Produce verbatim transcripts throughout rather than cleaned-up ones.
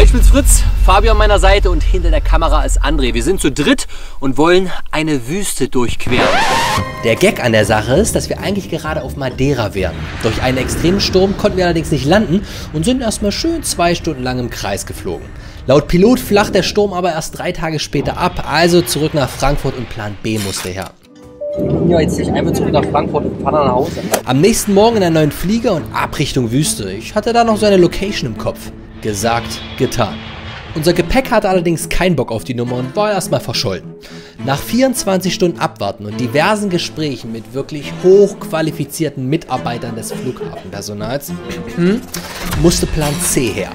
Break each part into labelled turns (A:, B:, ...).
A: Hey, ich bin's Fritz, Fabio an meiner Seite und hinter der Kamera ist André. Wir sind zu dritt und wollen eine Wüste durchqueren. Der Gag an der Sache ist, dass wir eigentlich gerade auf Madeira wären. Durch einen extremen Sturm konnten wir allerdings nicht landen und sind erstmal schön zwei Stunden lang im Kreis geflogen. Laut Pilot flacht der Sturm aber erst drei Tage später ab, also zurück nach Frankfurt und Plan B musste her. Ja, jetzt nicht einfach zurück nach Frankfurt und fahren nach Hause. Am nächsten Morgen in einen neuen Flieger und ab Richtung Wüste. Ich hatte da noch so eine Location im Kopf. Gesagt, getan. Unser Gepäck hatte allerdings keinen Bock auf die Nummer und war erstmal verschollen. Nach vierundzwanzig Stunden Abwarten und diversen Gesprächen mit wirklich hochqualifizierten Mitarbeitern des Flughafenpersonals hm, musste Plan C her.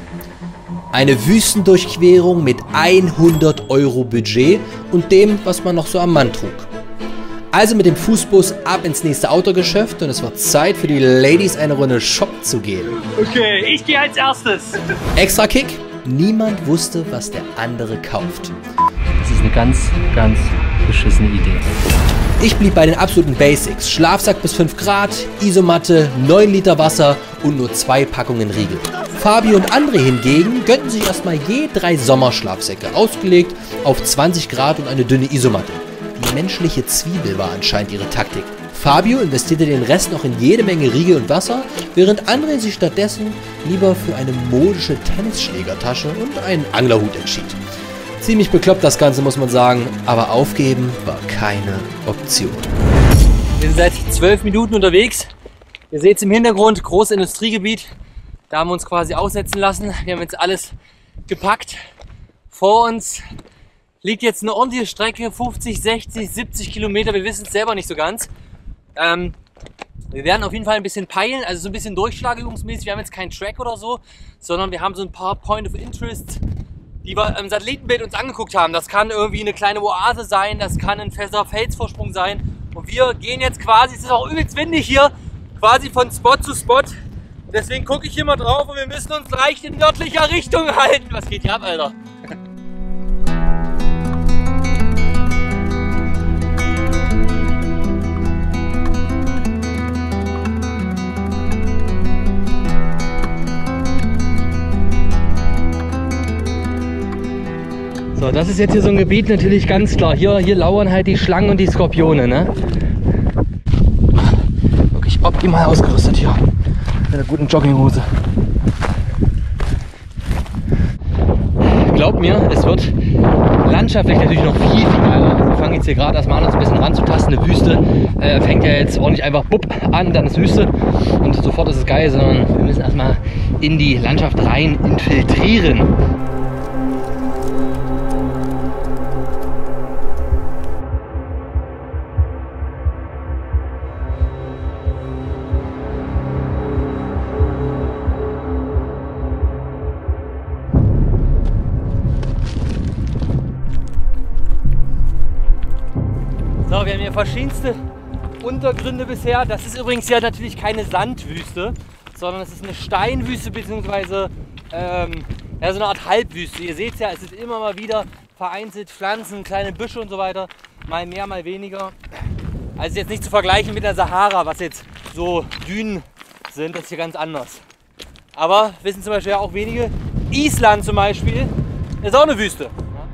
A: Eine Wüstendurchquerung mit hundert Euro Budget und dem, was man noch so am Mann trug. Also mit dem Fußbus ab ins nächste Autogeschäft und es war Zeit für die Ladies eine Runde shoppen zu gehen.
B: Okay, ich gehe als erstes.
A: Extra Kick, niemand wusste, was der andere kauft.
B: Das ist eine ganz, ganz beschissene Idee.
A: Ich blieb bei den absoluten Basics. Schlafsack bis fünf Grad, Isomatte, neun Liter Wasser und nur zwei Packungen Riegel. Fabio und André hingegen gönnten sich erstmal je drei Sommerschlafsäcke, ausgelegt auf zwanzig Grad und eine dünne Isomatte. Die menschliche Zwiebel war anscheinend ihre Taktik. Fabio investierte den Rest noch in jede Menge Riegel und Wasser, während André sich stattdessen lieber für eine modische Tennisschlägertasche und einen Anglerhut entschied. Ziemlich bekloppt das Ganze, muss man sagen, aber aufgeben war keine Option. Wir sind seit zwölf Minuten unterwegs. Ihr seht es im Hintergrund, großes Industriegebiet. Da haben wir uns quasi aussetzen lassen. Wir haben jetzt alles gepackt. Vor uns liegt jetzt eine ordentliche Strecke, fünfzig, sechzig, siebzig Kilometer, wir wissen es selber nicht so ganz. Ähm, wir werden auf jeden Fall ein bisschen peilen, also so ein bisschen durchschlagübungsmäßig. Wir haben jetzt keinen Track oder so, sondern wir haben so ein paar Point of Interest, die wir im Satellitenbild uns angeguckt haben. Das kann irgendwie eine kleine Oase sein, das kann ein fester Felsvorsprung sein. Und wir gehen jetzt quasi, es ist auch übelst windig hier, quasi von Spot zu Spot. Deswegen gucke ich hier mal drauf und wir müssen uns leicht in nördlicher Richtung halten. Was geht hier ab, Alter? So, das ist jetzt hier so ein Gebiet, natürlich ganz klar. Hier, hier lauern halt die Schlangen und die Skorpione, ne? Wirklich optimal ausgerüstet hier. Mit einer guten Jogginghose. Glaubt mir, es wird landschaftlich natürlich noch viel, viel geiler. Wir fangen jetzt hier gerade erstmal an, uns ein bisschen ranzutasten. Eine Wüste äh, fängt ja jetzt ordentlich einfach bupp an, dann ist Wüste und sofort ist es geil, sondern wir müssen erstmal in die Landschaft rein infiltrieren. So, wir haben hier verschiedenste Untergründe bisher. Das ist übrigens ja natürlich keine Sandwüste, sondern es ist eine Steinwüste bzw. Ähm, ja, so eine Art Halbwüste. Ihr seht ja, es ist immer mal wieder vereinzelt Pflanzen, kleine Büsche und so weiter. Mal mehr, mal weniger. Also jetzt nicht zu vergleichen mit der Sahara, was jetzt so Dünen sind. Das ist hier ganz anders. Aber wissen zum Beispiel auch wenige, Island zum Beispiel ist auch eine Wüste.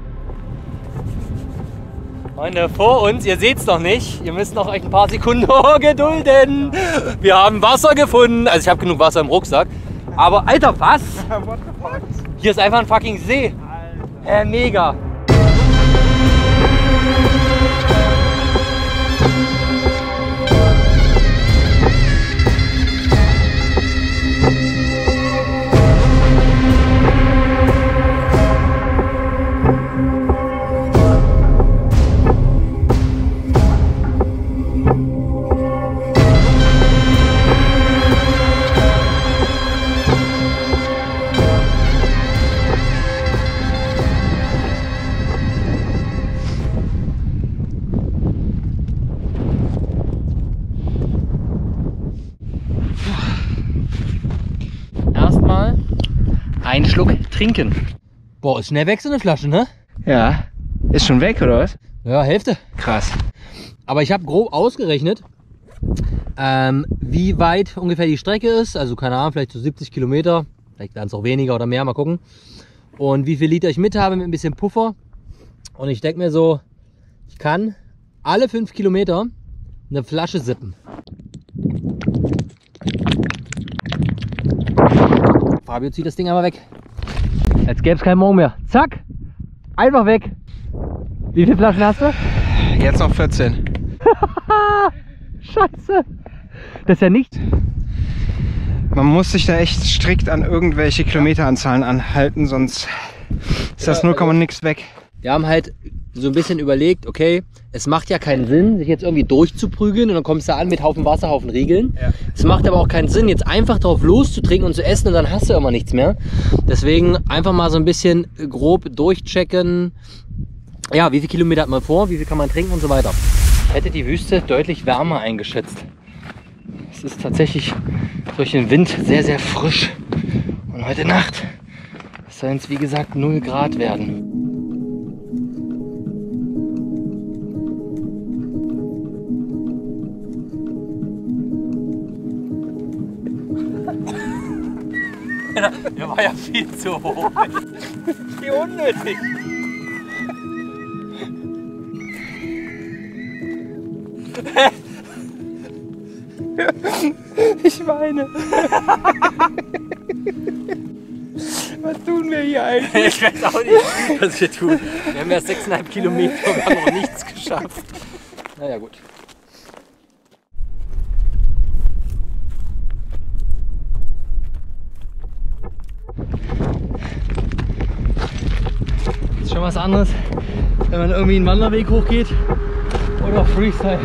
A: Freunde, vor uns, ihr seht es noch nicht, ihr müsst noch euch ein paar Sekunden gedulden. Wir haben Wasser gefunden, also ich habe genug Wasser im Rucksack. Aber Alter, was? Hier ist einfach ein fucking See. Äh, mega. Einen Schluck trinken. Boah, ist schnell weg so eine Flasche, ne?
B: Ja. Ist schon weg, oder was?
A: Ja, Hälfte.
B: Krass.
A: Aber ich habe grob ausgerechnet, ähm, wie weit ungefähr die Strecke ist. Also keine Ahnung, vielleicht so siebzig Kilometer. Vielleicht werden es auch weniger oder mehr, mal gucken. und wie viel Liter ich mit habe mit ein bisschen Puffer. Und ich denke mir so, ich kann alle fünf Kilometer eine Flasche sippen. Fabio zieht das Ding einmal weg. Jetzt gäbe es keinen Morgen mehr. Zack, einfach weg. Wie viele Flaschen hast du?
C: Jetzt noch vierzehn.
A: Scheiße. Das ist ja nicht.
C: Man muss sich da echt strikt an irgendwelche Kilometeranzahlen anhalten, sonst ist das null Komma nix weg.
A: Wir haben halt so ein bisschen überlegt, okay, es macht ja keinen Sinn, sich jetzt irgendwie durchzuprügeln und dann kommst du an mit Haufen Wasser, Haufen Riegeln. Ja. Es macht aber auch keinen Sinn, jetzt einfach drauf loszutrinken und zu essen und dann hast du immer nichts mehr. Deswegen einfach mal so ein bisschen grob durchchecken. Ja, wie viele Kilometer hat man vor, wie viel kann man trinken und so weiter. Ich hätte die Wüste deutlich wärmer eingeschätzt. Es ist tatsächlich durch den Wind sehr, sehr frisch. Und heute Nacht sollen es wie gesagt null Grad werden. Der war ja viel zu hoch. Wie unnötig. Ich meine. Was tun wir hier eigentlich? Ich weiß auch nicht, was wir tun. Wir haben ja sechseinhalb Kilometer und haben noch nichts geschafft. Naja, gut. Das ist schon was anderes, wenn man irgendwie einen Wanderweg hochgeht oder Freestyle.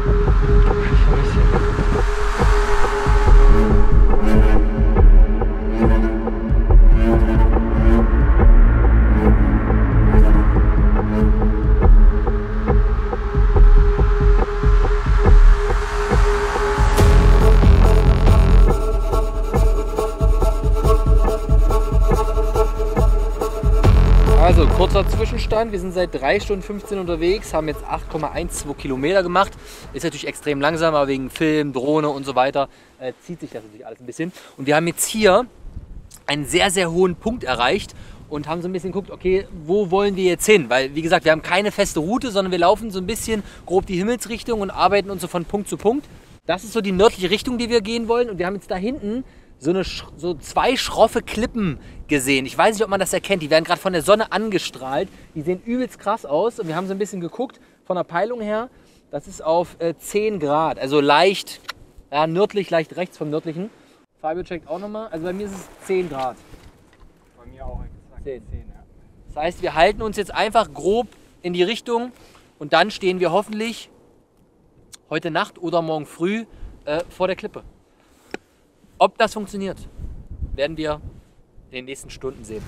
A: Also kurzer Zwischenstand, wir sind seit drei Stunden fünfzehn unterwegs, haben jetzt acht Komma zwölf Kilometer gemacht. Ist natürlich extrem langsam, aber wegen Film, Drohne und so weiter äh, zieht sich das natürlich alles ein bisschen. Und wir haben jetzt hier einen sehr, sehr hohen Punkt erreicht und haben so ein bisschen geguckt, okay, wo wollen wir jetzt hin? Weil, wie gesagt, wir haben keine feste Route, sondern wir laufen so ein bisschen grob die Himmelsrichtung und arbeiten uns so von Punkt zu Punkt. Das ist so die nördliche Richtung, die wir gehen wollen. Und wir haben jetzt da hinten so, eine, so zwei schroffe Klippen gesehen. Ich weiß nicht, ob man das erkennt. Die werden gerade von der Sonne angestrahlt. Die sehen übelst krass aus. Und wir haben so ein bisschen geguckt, von der Peilung her, das ist auf äh, zehn Grad. Also leicht, ja, nördlich, leicht rechts vom nördlichen. Fabio checkt auch nochmal. Also bei mir ist es zehn Grad.
C: Bei mir auch exakt
A: zehn.
C: zehn, ja.
A: Das heißt, wir halten uns jetzt einfach grob in die Richtung. Und dann stehen wir hoffentlich heute Nacht oder morgen früh äh, vor der Klippe. Ob das funktioniert, werden wir in den nächsten Stunden sehen.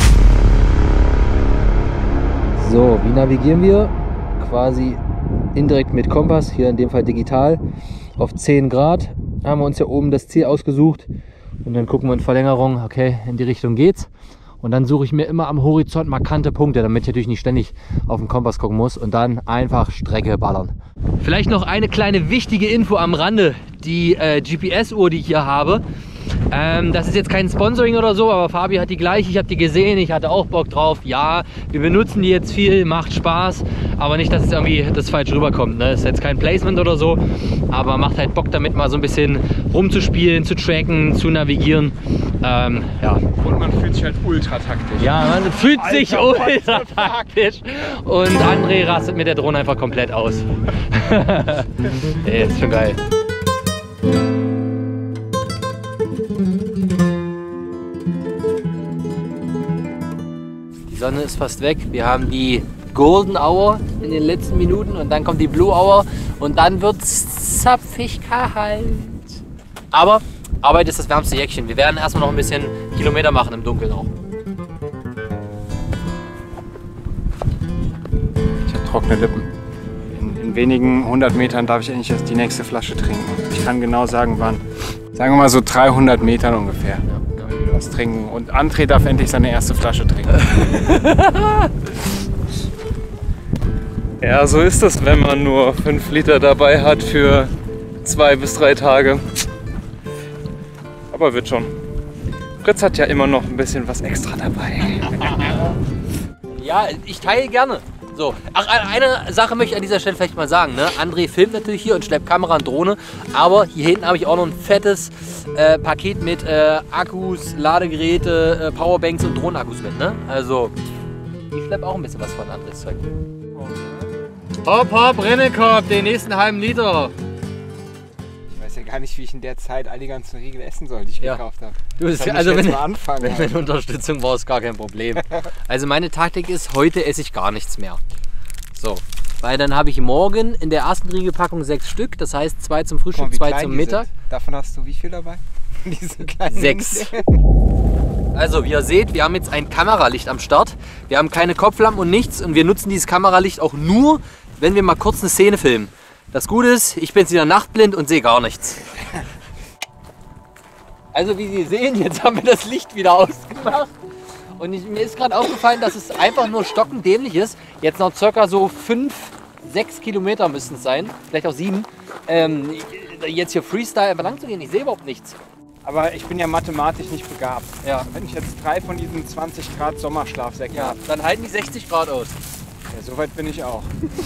A: So, wie navigieren wir? Quasi indirekt mit Kompass, hier in dem Fall digital, auf zehn Grad. Haben wir uns hier oben das Ziel ausgesucht und dann gucken wir in Verlängerung, okay, in die Richtung geht's. Und dann suche ich mir immer am Horizont markante Punkte, damit ich natürlich nicht ständig auf den Kompass gucken muss und dann einfach Strecke ballern. Vielleicht noch eine kleine wichtige Info am Rande. Die äh, G P S-Uhr, die ich hier habe, ähm, das ist jetzt kein Sponsoring oder so, aber Fabi hat die gleiche, ich habe die gesehen, ich hatte auch Bock drauf. Ja, wir benutzen die jetzt viel, macht Spaß, aber nicht, dass es irgendwie das falsch rüberkommt. Ne? Ist jetzt kein Placement oder so, aber macht halt Bock damit mal so ein bisschen rumzuspielen, zu tracken, zu navigieren. Ähm, ja.
C: Und man fühlt sich halt ultra taktisch.
A: Ja, man fühlt Alter, sich ultra taktisch und André rastet mit der Drohne einfach komplett aus. Ey, ist schon geil. Die Sonne ist fast weg. Wir haben die Golden Hour in den letzten Minuten und dann kommt die Blue Hour und dann wird es zapfig kalt. Aber Arbeit ist das wärmste Jäckchen. Wir werden erstmal noch ein bisschen Kilometer machen im Dunkeln auch.
C: Ich habe trockene Lippen. In, in wenigen hundert Metern darf ich endlich die nächste Flasche trinken. Ich kann genau sagen, wann. Sagen wir mal so dreihundert Metern ungefähr. Ja. Was trinken. Und André darf endlich seine erste Flasche trinken.
D: Ja, so ist das, wenn man nur fünf Liter dabei hat für zwei bis drei Tage. Aber wird schon. Fritz hat ja immer noch ein bisschen was extra dabei.
A: Ja, ich teile gerne. So. Ach, eine Sache möchte ich an dieser Stelle vielleicht mal sagen. Ne? André filmt natürlich hier und schleppt Kamera und Drohne. Aber hier hinten habe ich auch noch ein fettes äh, Paket mit äh, Akkus, Ladegeräte, äh, Powerbanks und Drohnenakkus mit. Ne? Also, ich schleppe auch ein bisschen was von Andres Zeug. Hopp, hopp, Rennekorb, den nächsten halben Liter.
C: Ich weiß ja gar nicht, wie ich in der Zeit all die ganzen Riegel essen soll, die ich
A: Ja.
C: gekauft habe.
A: Du bist,
C: Kann ich
A: also
C: jetzt
A: wenn,
C: mal anfangen,
A: wenn,
C: halt.
A: wenn Unterstützung brauchst, gar kein Problem. Also meine Taktik ist, heute esse ich gar nichts mehr. So, weil dann habe ich morgen in der ersten Riegelpackung sechs Stück, das heißt zwei zum Frühstück,
C: Guck mal, wie
A: zwei
C: klein
A: zum
C: die
A: Mittag.
C: sind. Davon hast du wie viel dabei? Diese kleinen
A: Sechs. Also wie ihr seht, wir haben jetzt ein Kameralicht am Start. Wir haben keine Kopflampen und nichts und wir nutzen dieses Kameralicht auch nur, wenn wir mal kurz eine Szene filmen. Das Gute ist, ich bin jetzt wieder nachtblind und sehe gar nichts. Also wie Sie sehen, jetzt haben wir das Licht wieder ausgemacht. Und ich, mir ist gerade aufgefallen, dass es einfach nur stockendämlich ist. Jetzt noch circa so fünf, sechs Kilometer müssten es sein, vielleicht auch sieben. Ähm, jetzt hier Freestyle einfach lang zu gehen, ich sehe überhaupt nichts.
C: Aber ich bin ja mathematisch nicht begabt.
A: Ja.
C: Wenn ich jetzt drei von diesen zwanzig Grad Sommerschlafsäcken
A: Ja,
C: habe,
A: dann halten die sechzig Grad aus.
C: ja, so weit bin ich auch.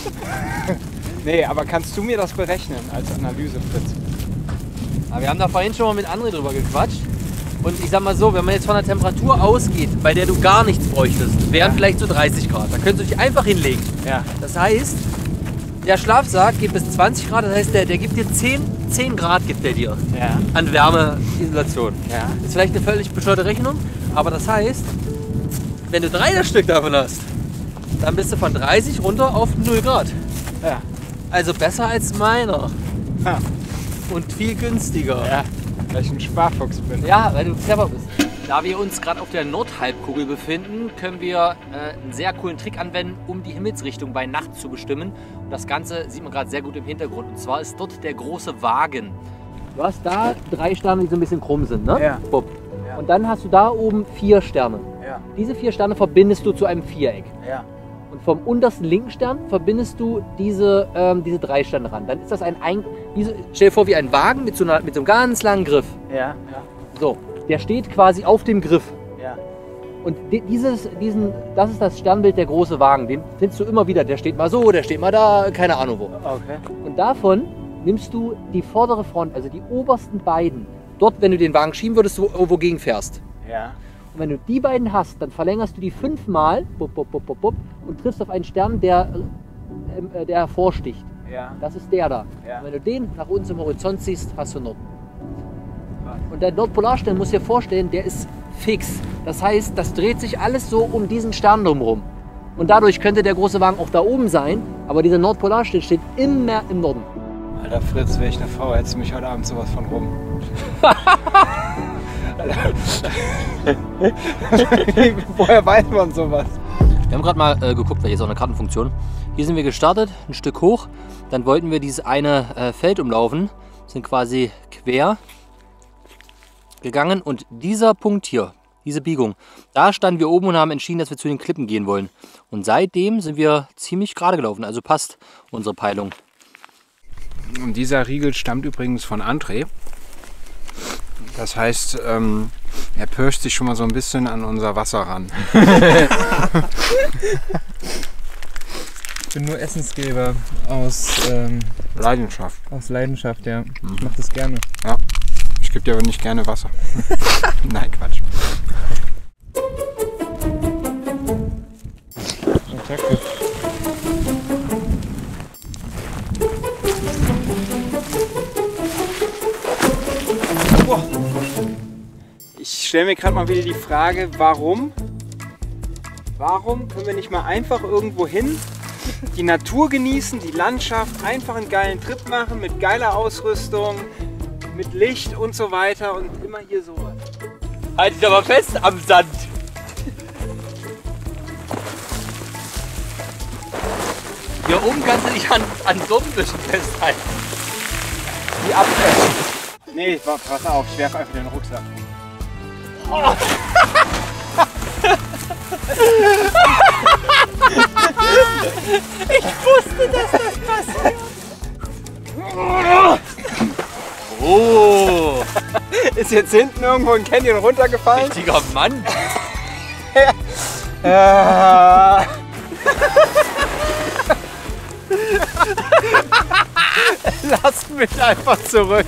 C: Nee, aber kannst du mir das berechnen als Analyse, Fritz?
A: Aber wir haben da vorhin schon mal mit André drüber gequatscht. Und ich sag mal so, wenn man jetzt von der Temperatur ausgeht, bei der du gar nichts bräuchtest, wären
C: Ja.
A: vielleicht so dreißig Grad. Da könntest du dich einfach hinlegen.
C: Ja.
A: Das heißt, der Schlafsack geht bis zwanzig Grad, das heißt, der, der gibt dir zehn, zehn Grad gibt der dir
C: Ja.
A: an Wärmeisolation.
C: Ja.
A: Das ist vielleicht eine völlig bescheuerte Rechnung, aber das heißt, wenn du drei das Stück davon hast, dann bist du von dreißig runter auf null Grad.
C: Ja.
A: Also besser als meiner.
C: Ha.
A: Und viel günstiger.
C: Ja. Weil ich ein Sparfuchs bin.
A: Ja, weil du clever bist. Da wir uns gerade auf der Nordhalbkugel befinden, können wir äh, einen sehr coolen Trick anwenden, um die Himmelsrichtung bei Nacht zu bestimmen. Und das Ganze sieht man gerade sehr gut im Hintergrund. Und zwar ist dort der große Wagen. Du hast da drei Sterne, die so ein bisschen krumm sind, ne?
C: Ja.
A: Bupp.
C: Ja.
A: Und dann hast du da oben vier Sterne.
C: Ja.
A: Diese vier Sterne verbindest du zu einem Viereck.
C: Ja.
A: Und vom untersten linken Stern verbindest du diese, ähm, diese drei Sterne ran. Dann ist das ein, ein diese, stell dir vor, wie ein Wagen mit so, einer, mit so einem ganz langen Griff.
C: Ja. Ja.
A: So, der steht quasi auf dem Griff.
C: Ja.
A: Und di- dieses, diesen, das ist das Sternbild der große Wagen. Den findest du immer wieder. Der steht mal so, der steht mal da, keine Ahnung wo.
C: Okay.
A: Und davon nimmst du die vordere Front, also die obersten beiden. Dort, wenn du den Wagen schieben würdest, wo, wogegen fährst.
C: Ja.
A: Und wenn du die beiden hast, dann verlängerst du die fünfmal bup, bup, bup, bup, bup, und triffst auf einen Stern, der, äh, der hervorsticht.
C: Ja.
A: Das ist der da.
C: Ja.
A: Und wenn du den nach unten zum Horizont siehst, hast du Norden. Und der Nordpolarstern, muss dir vorstellen, der ist fix. Das heißt, das dreht sich alles so um diesen Stern drumherum. Und dadurch könnte der große Wagen auch da oben sein, aber dieser Nordpolarstern steht immer im Norden.
C: Alter Fritz, wäre ich eine Frau, hättest du mich heute Abend sowas von rum. Woher weiß man sowas?
A: Wir haben gerade mal äh, geguckt, weil hier ist auch eine Kartenfunktion. Hier sind wir gestartet, ein Stück hoch. Dann wollten wir dieses eine äh, Feld umlaufen, sind quasi quer gegangen. Und dieser Punkt hier, diese Biegung, da standen wir oben und haben entschieden, dass wir zu den Klippen gehen wollen. Und seitdem sind wir ziemlich gerade gelaufen, also passt unsere Peilung.
C: Und dieser Riegel stammt übrigens von André. Das heißt, ähm, er pirscht sich schon mal so ein bisschen an unser Wasser ran.
D: Ich bin nur Essensgeber aus, ähm,
C: Leidenschaft.
D: aus Leidenschaft, ja. Ich mach das gerne.
C: Ja. Ich gebe dir aber nicht gerne Wasser. Nein, Quatsch.
D: Danke.
C: Ich stelle mir gerade mal wieder die Frage, warum? Warum können wir nicht mal einfach irgendwo hin, die Natur genießen, die Landschaft, einfach einen geilen Trip machen mit geiler Ausrüstung, mit Licht und so weiter und immer hier sowas.
A: Halt dich aber fest am Sand. Hier oben kannst du dich an, an Sonnenbüschen festhalten.
C: Die abfällen. Nee, pass auf, ich werfe einfach den Rucksack.
A: Oh. Ich wusste, dass das passiert. Oh.
C: Ist jetzt hinten irgendwo ein Canyon runtergefallen?
A: Richtiger Mann!
C: Ja. Lasst mich einfach zurück.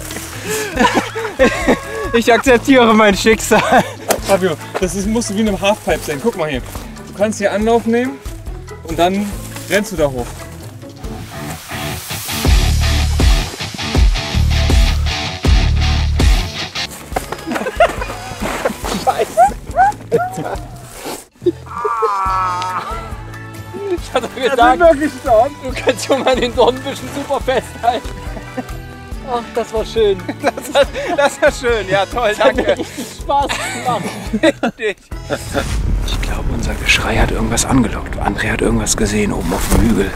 C: Ich akzeptiere mein Schicksal.
D: Fabio, das ist, musst du wie in einem Halfpipe sein. Guck mal hier. Du kannst hier Anlauf nehmen und dann rennst du da hoch.
A: Ich hatte gedacht, du kannst schon mal den Dornbüschen super festhalten. Ach, das war schön.
C: Das war, das war schön, ja toll,
A: Das hat mir
C: danke.
A: richtig Spaß gemacht.
C: Ich glaube, unser Geschrei hat irgendwas angelockt. André hat irgendwas gesehen oben auf dem Hügel.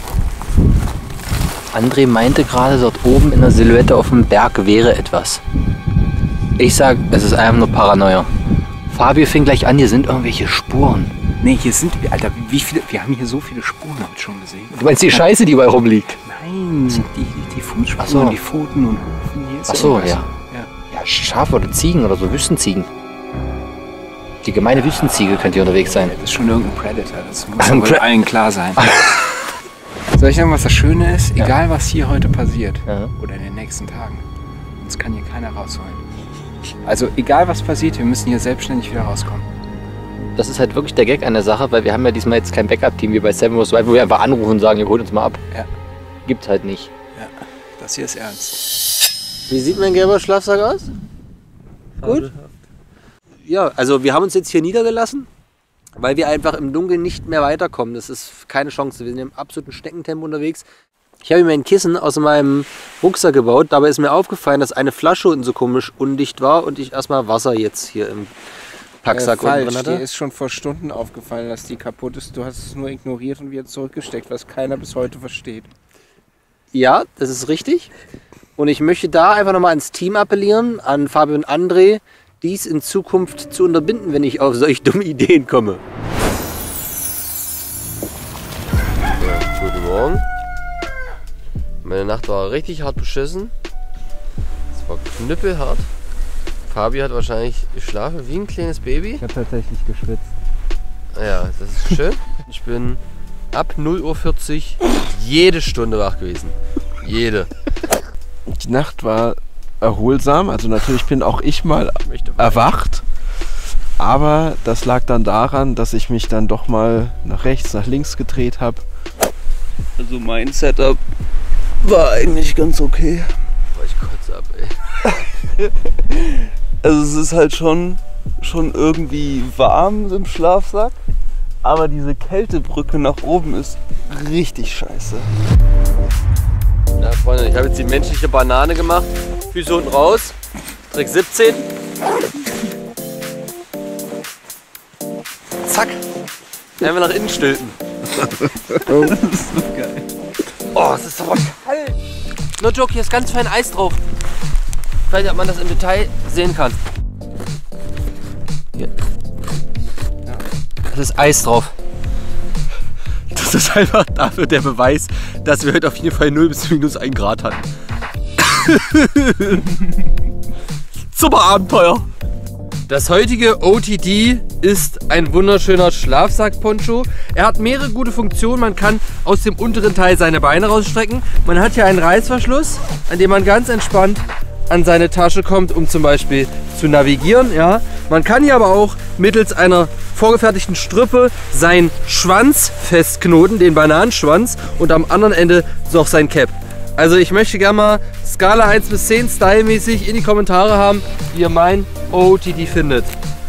B: André meinte gerade, dort oben in der Silhouette auf dem Berg wäre etwas. Ich sag, es ist einfach nur Paranoia. Fabio fing gleich an, hier sind irgendwelche Spuren.
C: Nee, hier sind wir, Alter, wie viele, wir haben hier so viele Spuren heute schon gesehen.
B: Du meinst die Scheiße, die überall rumliegt?
C: Nein, die, die, die Fußspuren,
B: Ach so.
C: die Pfoten und Hufen. Hier ist
B: Ach so,
C: irgendwas.
B: ja. Ja, Schafe oder Ziegen oder so, Wüstenziegen. Die gemeine Wüstenziege könnte hier unterwegs sein.
C: Das ist schon irgendein Predator, das muss
B: Ein
C: wohl
B: Pre-
C: allen klar sein. Soll ich sagen, was das Schöne ist?
B: Ja.
C: Egal, was hier heute passiert
B: Ja.
C: oder in den nächsten Tagen, uns kann hier keiner rausholen. Also egal, was passiert, wir müssen hier selbstständig wieder rauskommen.
B: Das ist halt wirklich der Gag an der Sache, weil wir haben ja diesmal jetzt kein Backup-Team wie bei Seven Most Wild, wo wir einfach anrufen und sagen, ihr holt uns mal ab.
C: Ja.
B: Gibt's halt nicht.
C: Ja, das hier ist ernst.
A: Wie sieht mein gelber Schlafsack aus? Gut? Ja, also wir haben uns jetzt hier niedergelassen, weil wir einfach im Dunkeln nicht mehr weiterkommen. Das ist keine Chance. Wir sind im absoluten Schneckentempo unterwegs. Ich habe mir ein Kissen aus meinem Rucksack gebaut. Dabei ist mir aufgefallen, dass eine Flasche unten so komisch undicht war und ich erstmal Wasser jetzt hier im Packsack unten drin
C: Dir
A: hatte.
C: ist schon vor Stunden aufgefallen, dass die kaputt ist. Du hast es nur ignoriert und wieder zurückgesteckt, was keiner bis heute versteht.
A: Ja, das ist richtig. Und ich möchte da einfach nochmal ans Team appellieren, an Fabio und André, dies in Zukunft zu unterbinden, wenn ich auf solch dumme Ideen komme. Ja, guten Morgen. Meine Nacht war richtig hart beschissen. Es war knüppelhart. Fabi hat wahrscheinlich geschlafen wie ein kleines Baby.
B: Ich habe tatsächlich geschwitzt.
A: Ja, das ist schön. Ich bin ab null Uhr vierzig jede Stunde wach gewesen. Jede.
E: Die Nacht war erholsam, also natürlich bin auch ich mal erwacht, aber das lag dann daran, dass ich mich dann doch mal nach rechts, nach links gedreht habe. Also mein Setup war eigentlich ganz okay.
A: Boah, ich kotze ab, ey.
E: Also es ist halt schon, schon irgendwie warm im Schlafsack, aber diese Kältebrücke nach oben ist richtig scheiße.
A: Ja, Freunde, ich habe jetzt die menschliche Banane gemacht. Füße unten raus. Trick siebzehn. Zack. Einfach nach innen stülpen.
E: Oh, das ist so geil.
A: Oh, es ist aber kalt. No joke, hier ist ganz fein Eis drauf. Ich weiß nicht, ob man das im Detail sehen kann. Hier. Es ist Eis drauf. Das ist einfach dafür der Beweis, dass wir heute auf jeden Fall null bis minus ein Grad hatten. Super Abenteuer! Das heutige O T D ist ein wunderschöner Schlafsack-Poncho. Er hat mehrere gute Funktionen. Man kann aus dem unteren Teil seine Beine rausstrecken. Man hat hier einen Reißverschluss, an dem man ganz entspannt an seine Tasche kommt, um zum Beispiel zu navigieren. Ja. Man kann hier aber auch mittels einer vorgefertigten Strippe seinen Schwanz festknoten, den Bananenschwanz, und am anderen Ende so auch sein Cap. Also ich möchte gerne mal Skala eins bis zehn stylmäßig in die Kommentare haben, wie ihr mein O T D findet.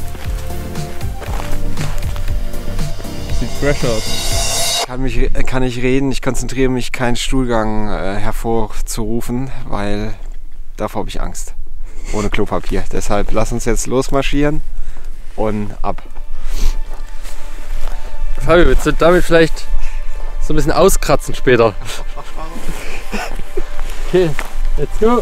D: Sieht fresh aus.
C: Kann, mich, kann ich reden, ich konzentriere mich, keinen Stuhlgang äh, hervorzurufen, weil davor habe ich Angst. Ohne Klopapier. Deshalb lass uns jetzt losmarschieren und ab.
A: Fabio, willst du damit vielleicht so ein bisschen auskratzen später? Okay, let's go!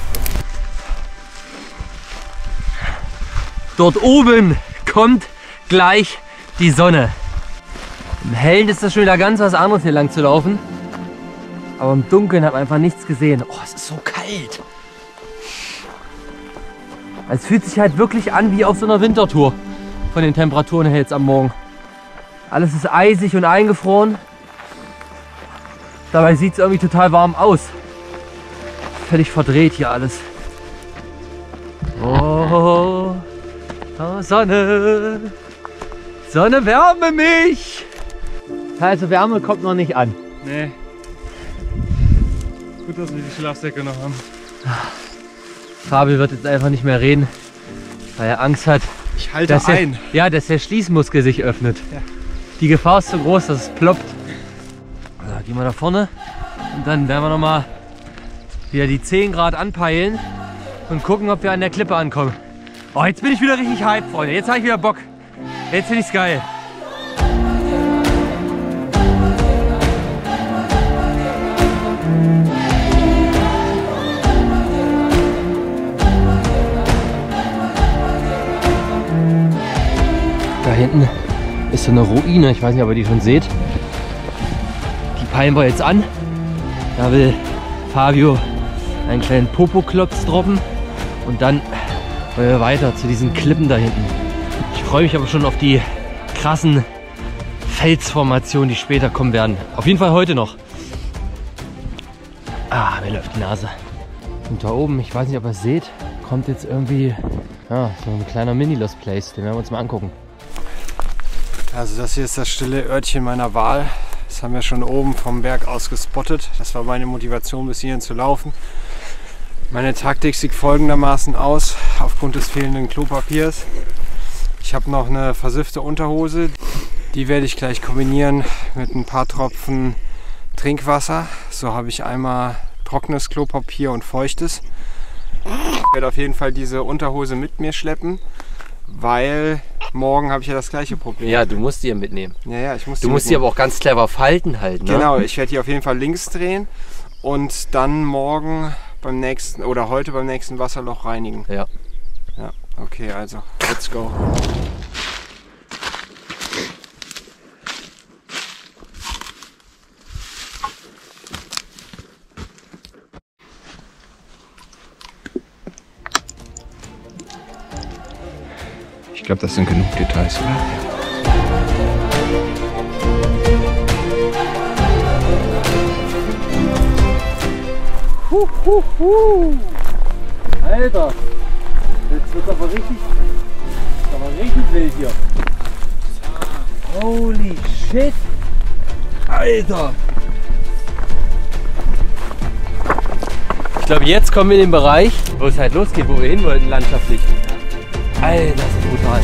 A: Dort oben kommt gleich die Sonne. Im Hellen ist das schon wieder ganz was anderes, hier lang zu laufen. Aber im Dunkeln hat man einfach nichts gesehen. Oh, es ist so kalt. Es fühlt sich halt wirklich an wie auf so einer Wintertour von den Temperaturen her jetzt am Morgen. Alles ist eisig und eingefroren. Dabei sieht es irgendwie total warm aus. Völlig verdreht hier alles. Oh, oh Sonne, Sonne, wärme mich. Also Wärme kommt noch nicht an.
D: Nee. Gut, dass wir die Schlafsäcke noch haben.
A: Fabio wird jetzt einfach nicht mehr reden, weil er Angst hat,
E: Ich halte
A: dass
E: ein.
A: der, ja, dass der Schließmuskel sich öffnet.
E: Ja.
A: Die Gefahr ist so groß, dass es ploppt. So, gehen wir da vorne und dann werden wir noch mal wieder die zehn Grad anpeilen und gucken, ob wir an der Klippe ankommen. Oh, jetzt bin ich wieder richtig hyped, Freunde. Jetzt habe ich wieder Bock. Jetzt finde ich's geil. Da hinten ist so eine Ruine, ich weiß nicht, ob ihr die schon seht. Die peilen wir jetzt an. Da will Fabio einen kleinen Popo-Klops droppen und dann wollen wir weiter zu diesen Klippen da hinten. Ich freue mich aber schon auf die krassen Felsformationen, die später kommen werden. Auf jeden Fall heute noch. Ah, mir läuft die Nase. Und da oben, ich weiß nicht, ob ihr es seht, kommt jetzt irgendwie ja, so ein kleiner Mini-Lost Place. Den werden wir uns mal angucken.
C: Also das hier ist das stille Örtchen meiner Wahl. Das haben wir schon oben vom Berg aus gespottet. Das war meine Motivation, bis hierhin zu laufen. Meine Taktik sieht folgendermaßen aus, aufgrund des fehlenden Klopapiers. Ich habe noch eine versiffte Unterhose. Die werde ich gleich kombinieren mit ein paar Tropfen Trinkwasser. So habe ich einmal trockenes Klopapier und feuchtes. Ich werde auf jeden Fall diese Unterhose mit mir schleppen, weil morgen habe ich ja das gleiche Problem.
A: Ja, du musst die ja mitnehmen.
C: Ja, ja, ich muss
A: Du
C: die
A: musst die aber auch ganz clever falten halten. Ne?
C: Genau, ich werde die auf jeden Fall links drehen und dann morgen beim nächsten oder heute beim nächsten Wasserloch reinigen.
A: Ja.
C: Ja, okay, also let's go. Ich glaube, das sind genug Details, oder?
A: Huh, huh, huh. Alter, jetzt wird aber richtig, aber richtig wild hier. Holy shit. Alter. Ich glaube, jetzt kommen wir in den Bereich, wo es halt losgeht, wo wir hin wollten landschaftlich. Alter, das ist brutal.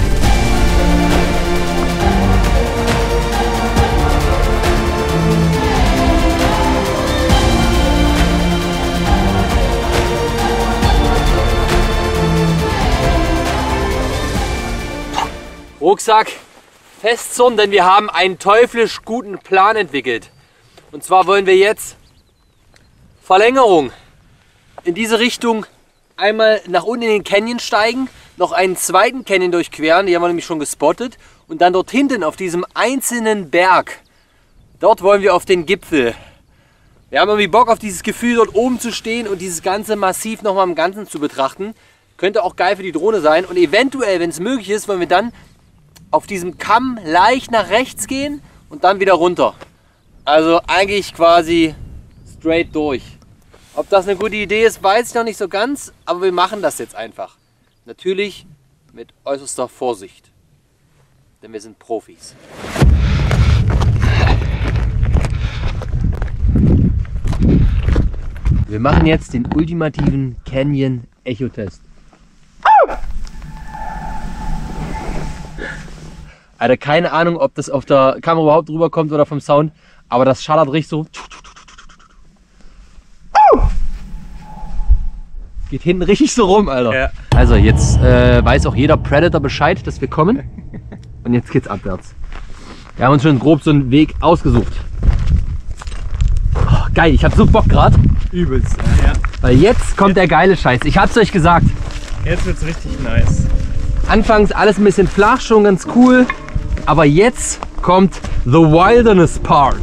A: Rucksack festzurren, denn wir haben einen teuflisch guten Plan entwickelt. Und zwar wollen wir jetzt Verlängerung in diese Richtung einmal nach unten in den Canyon steigen, noch einen zweiten Canyon durchqueren, die haben wir nämlich schon gespottet, und dann dort hinten auf diesem einzelnen Berg, dort wollen wir auf den Gipfel. Wir haben irgendwie Bock auf dieses Gefühl, dort oben zu stehen und dieses ganze Massiv nochmal im Ganzen zu betrachten. Könnte auch geil für die Drohne sein, und eventuell, wenn es möglich ist, wollen wir dann auf diesem Kamm leicht nach rechts gehen und dann wieder runter. Also eigentlich quasi straight durch. Ob das eine gute Idee ist, weiß ich noch nicht so ganz, aber wir machen das jetzt einfach. Natürlich mit äußerster Vorsicht, denn wir sind Profis. Wir machen jetzt den ultimativen Canyon Echo-Test. Alter, keine Ahnung, ob das auf der Kamera überhaupt drüber kommt oder vom Sound, aber das schallert richtig so. Geht hinten richtig so rum, Alter. Ja. Also jetzt äh, weiß auch jeder Predator Bescheid, dass wir kommen. Und jetzt geht's abwärts. Wir haben uns schon grob so einen Weg ausgesucht. Oh, geil, ich hab so Bock gerade.
D: Übelst, ja.
A: Weil jetzt kommt der geile Scheiß. Ich hab's euch gesagt.
D: Jetzt wird's richtig nice.
A: Anfangs alles ein bisschen flach, schon ganz cool. Aber jetzt kommt the Wilderness Part.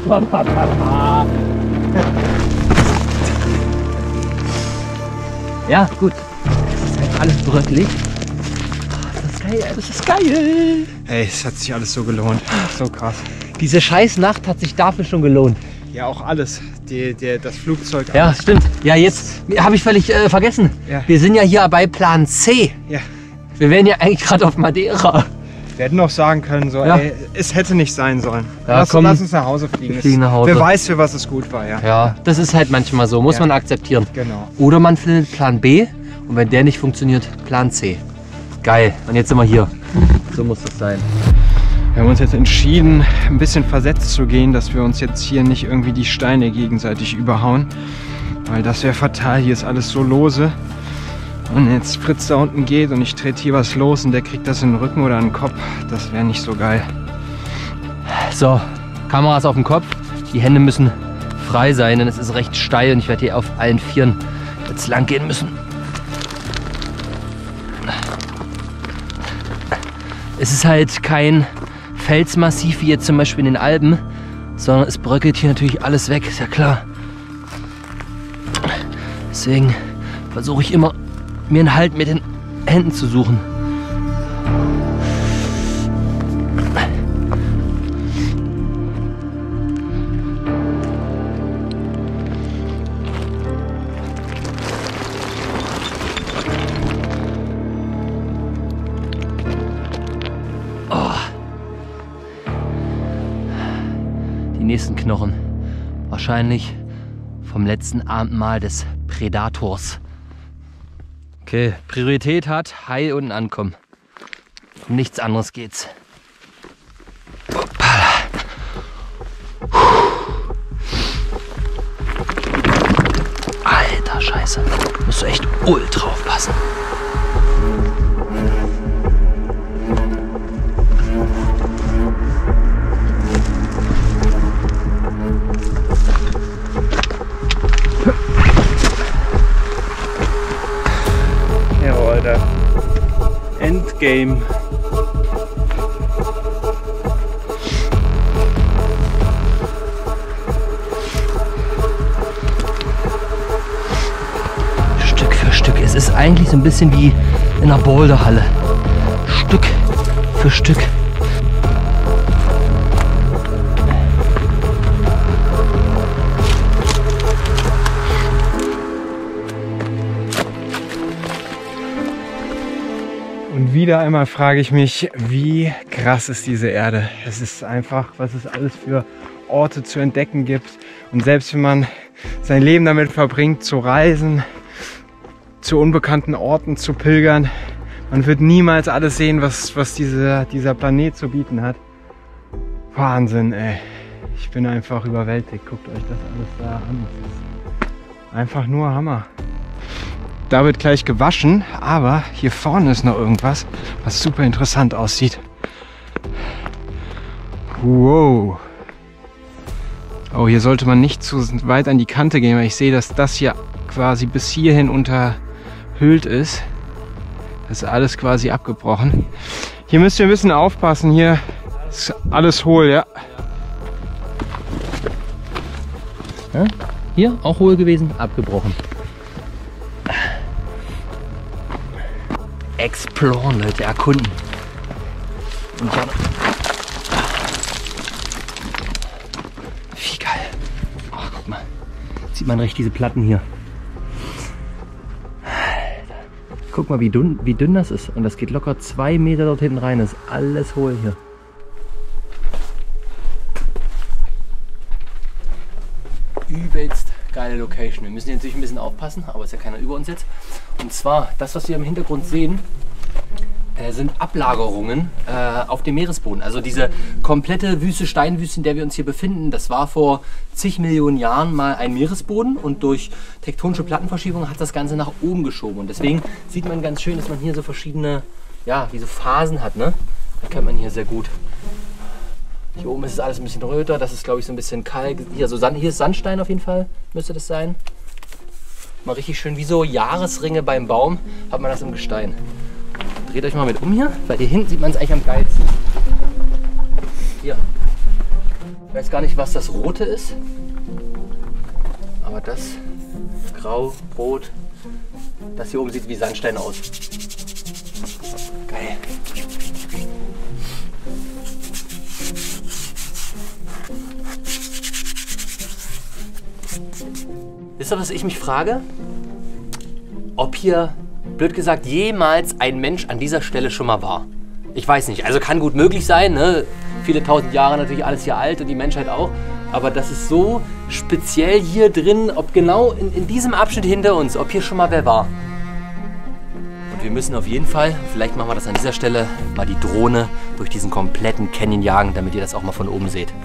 B: Ja, gut. Das ist halt alles bröckelig. Das ist geil, das ist geil.
C: Ey, es hat sich alles so gelohnt. So krass.
B: Diese scheiß Nacht hat sich dafür schon gelohnt.
C: Ja, auch alles. Die, die, das Flugzeug.
B: Ja,
C: alles.
B: stimmt. Ja, jetzt habe ich völlig äh, vergessen.
C: Ja.
B: Wir sind ja hier bei Plan C.
C: Ja.
B: Wir wären ja eigentlich gerade auf Madeira.
C: Wir hätten noch sagen können, so,
B: Ja.
C: ey, es hätte nicht sein sollen.
B: Ja,
C: lass,
B: komm.
C: lass uns nach Hause fliegen.
B: Wir fliegen nach Hause.
C: Wer weiß, für was es gut war, ja.
B: Ja, das ist halt manchmal so. Muss
C: Ja.
B: man akzeptieren.
C: Genau.
B: Oder man findet Plan B und wenn der nicht funktioniert, Plan C. Geil. Und jetzt sind wir hier. So muss das sein.
C: Wir haben uns jetzt entschieden, ein bisschen versetzt zu gehen, dass wir uns jetzt hier nicht irgendwie die Steine gegenseitig überhauen. Weil das wäre fatal. Hier ist alles so lose. Und jetzt Fritz da unten geht und ich trete hier was los und der kriegt das in den Rücken oder in den Kopf. Das wäre nicht so geil.
B: So, Kameras auf dem Kopf. Die Hände müssen frei sein, denn es ist recht steil und ich werde hier auf allen Vieren jetzt lang gehen müssen. Es ist halt kein Felsmassiv wie jetzt zum Beispiel in den Alpen, sondern es bröckelt hier natürlich alles weg, ist ja klar. Deswegen versuche ich immer, mir einen Halt mit den Händen zu suchen. Die nächsten Knochen. Wahrscheinlich vom letzten Abendmahl des Predators. Okay, Priorität hat heil unten ankommen. Um nichts anderes geht's. Alter Scheiße. Musst du echt ultra aufpassen.
C: Endgame.
B: Stück für Stück. Es ist eigentlich so ein bisschen wie in einer Boulderhalle. Stück für Stück.
C: Und wieder einmal frage ich mich, wie krass ist diese Erde? Es ist einfach, was es alles für Orte zu entdecken gibt. Und selbst wenn man sein Leben damit verbringt, zu reisen, zu unbekannten Orten zu pilgern, man wird niemals alles sehen, was, was diese, dieser Planet zu bieten hat. Wahnsinn, ey. Ich bin einfach überwältigt. Guckt euch das alles da an. Das ist einfach nur Hammer. Da wird gleich gewaschen, aber hier vorne ist noch irgendwas, was super interessant aussieht. Wow. Oh, hier sollte man nicht zu weit an die Kante gehen, weil ich sehe, dass das hier quasi bis hierhin unterhüllt ist. Das ist alles quasi abgebrochen. Hier müsst ihr ein bisschen aufpassen, hier ist alles hohl, ja.
B: Ja, hier auch hohl gewesen, abgebrochen. Exploren, Leute, erkunden. Und dann... Wie geil. Oh, guck mal. Jetzt sieht man recht diese Platten hier. Guck mal, wie dünn, wie dünn das ist. Und das geht locker zwei Meter dort hinten rein. Das ist alles hohl hier. Übelst geile Location. Wir müssen hier natürlich ein bisschen aufpassen, aber ist ja keiner über uns jetzt. Und zwar, das, was wir im Hintergrund sehen, äh, sind Ablagerungen äh, auf dem Meeresboden. Also diese komplette Wüste, Steinwüste, in der wir uns hier befinden, das war vor zig Millionen Jahren mal ein Meeresboden und durch tektonische Plattenverschiebung hat das Ganze nach oben geschoben. Und deswegen sieht man ganz schön, dass man hier so verschiedene, ja, wie so Phasen hat, ne? Das kennt man hier sehr gut. Hier oben ist es alles ein bisschen röter, das ist glaube ich so ein bisschen Kalk. Hier, so Sand, hier ist Sandstein auf jeden Fall, müsste das sein. Mal richtig schön, wie so Jahresringe beim Baum, hat man das im Gestein. Dreht euch mal mit um hier, weil hier hinten sieht man es eigentlich am geilsten. Hier. Ich weiß gar nicht, was das Rote ist. Aber das Grau, Rot, das hier oben sieht wie Sandstein aus. Geil. Wisst ihr, was ich mich frage? Ob hier, blöd gesagt, jemals ein Mensch an dieser Stelle schon mal war. Ich weiß nicht, also kann gut möglich sein, ne? Viele tausend Jahre natürlich alles hier alt und die Menschheit auch. Aber das ist so speziell hier drin, ob genau in, in diesem Abschnitt hinter uns, ob hier schon mal wer war. Und wir müssen auf jeden Fall, vielleicht machen wir das an dieser Stelle, mal die Drohne durch diesen kompletten Canyon jagen, damit ihr das auch mal von oben seht.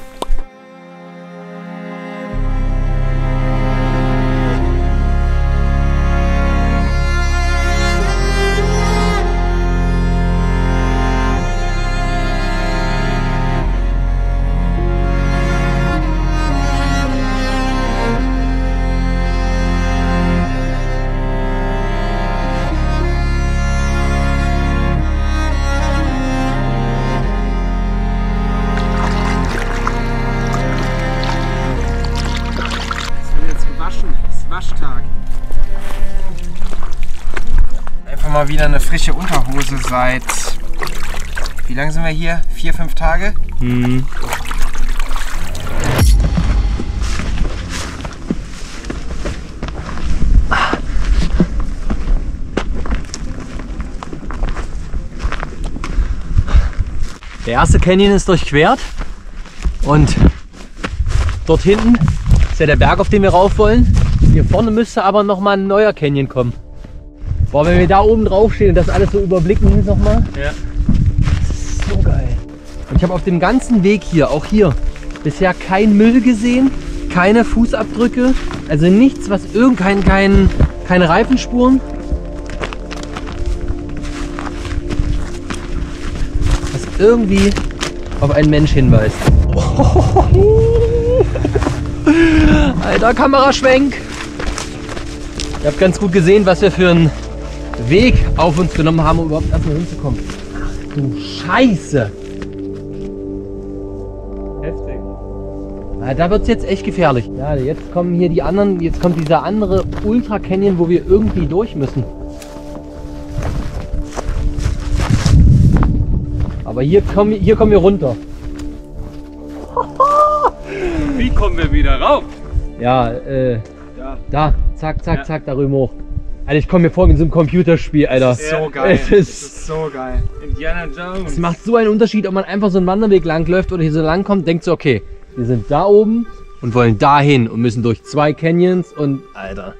C: Waschtag. Einfach mal wieder eine frische Unterhose seit, wie lange sind wir hier? Vier, fünf Tage?
B: Hm. Der erste Canyon ist durchquert und dort hinten ist ja der Berg, auf den wir rauf wollen. Hier vorne müsste aber noch mal ein neuer Canyon kommen. Boah, wenn wir da oben drauf stehen und das alles so überblicken noch mal. Ja. Das ist so geil. Und ich habe auf dem ganzen Weg hier, auch hier, bisher kein Müll gesehen, keine Fußabdrücke, also nichts, was irgendein, kein, keine Reifenspuren. Was irgendwie auf einen Mensch hinweist. Alter, Kameraschwenk! Ihr habt ganz gut gesehen, was wir für einen Weg auf uns genommen haben, um überhaupt erstmal hinzukommen. Ach du Scheiße! Heftig. Ja, da wird es jetzt echt gefährlich. Ja, jetzt kommen hier die anderen, jetzt kommt dieser andere Ultra Canyon, wo wir irgendwie durch müssen. Aber hier kommen, hier kommen wir runter.
D: Wie kommen wir wieder rauf?
B: Ja, äh,
D: Ja.
B: da, zack, zack,
D: Ja.
B: zack, da rüben hoch. Alter, ich komme mir vor wie in so einem Computerspiel, Alter.
C: Das ist so geil.
B: Es
C: Das
B: ist,
C: ist so geil.
D: Indiana Jones.
B: es macht so einen Unterschied, ob man einfach so einen Wanderweg langläuft oder hier so lang kommt, denkt so, okay, wir sind da oben und wollen dahin und müssen durch zwei Canyons und, Alter.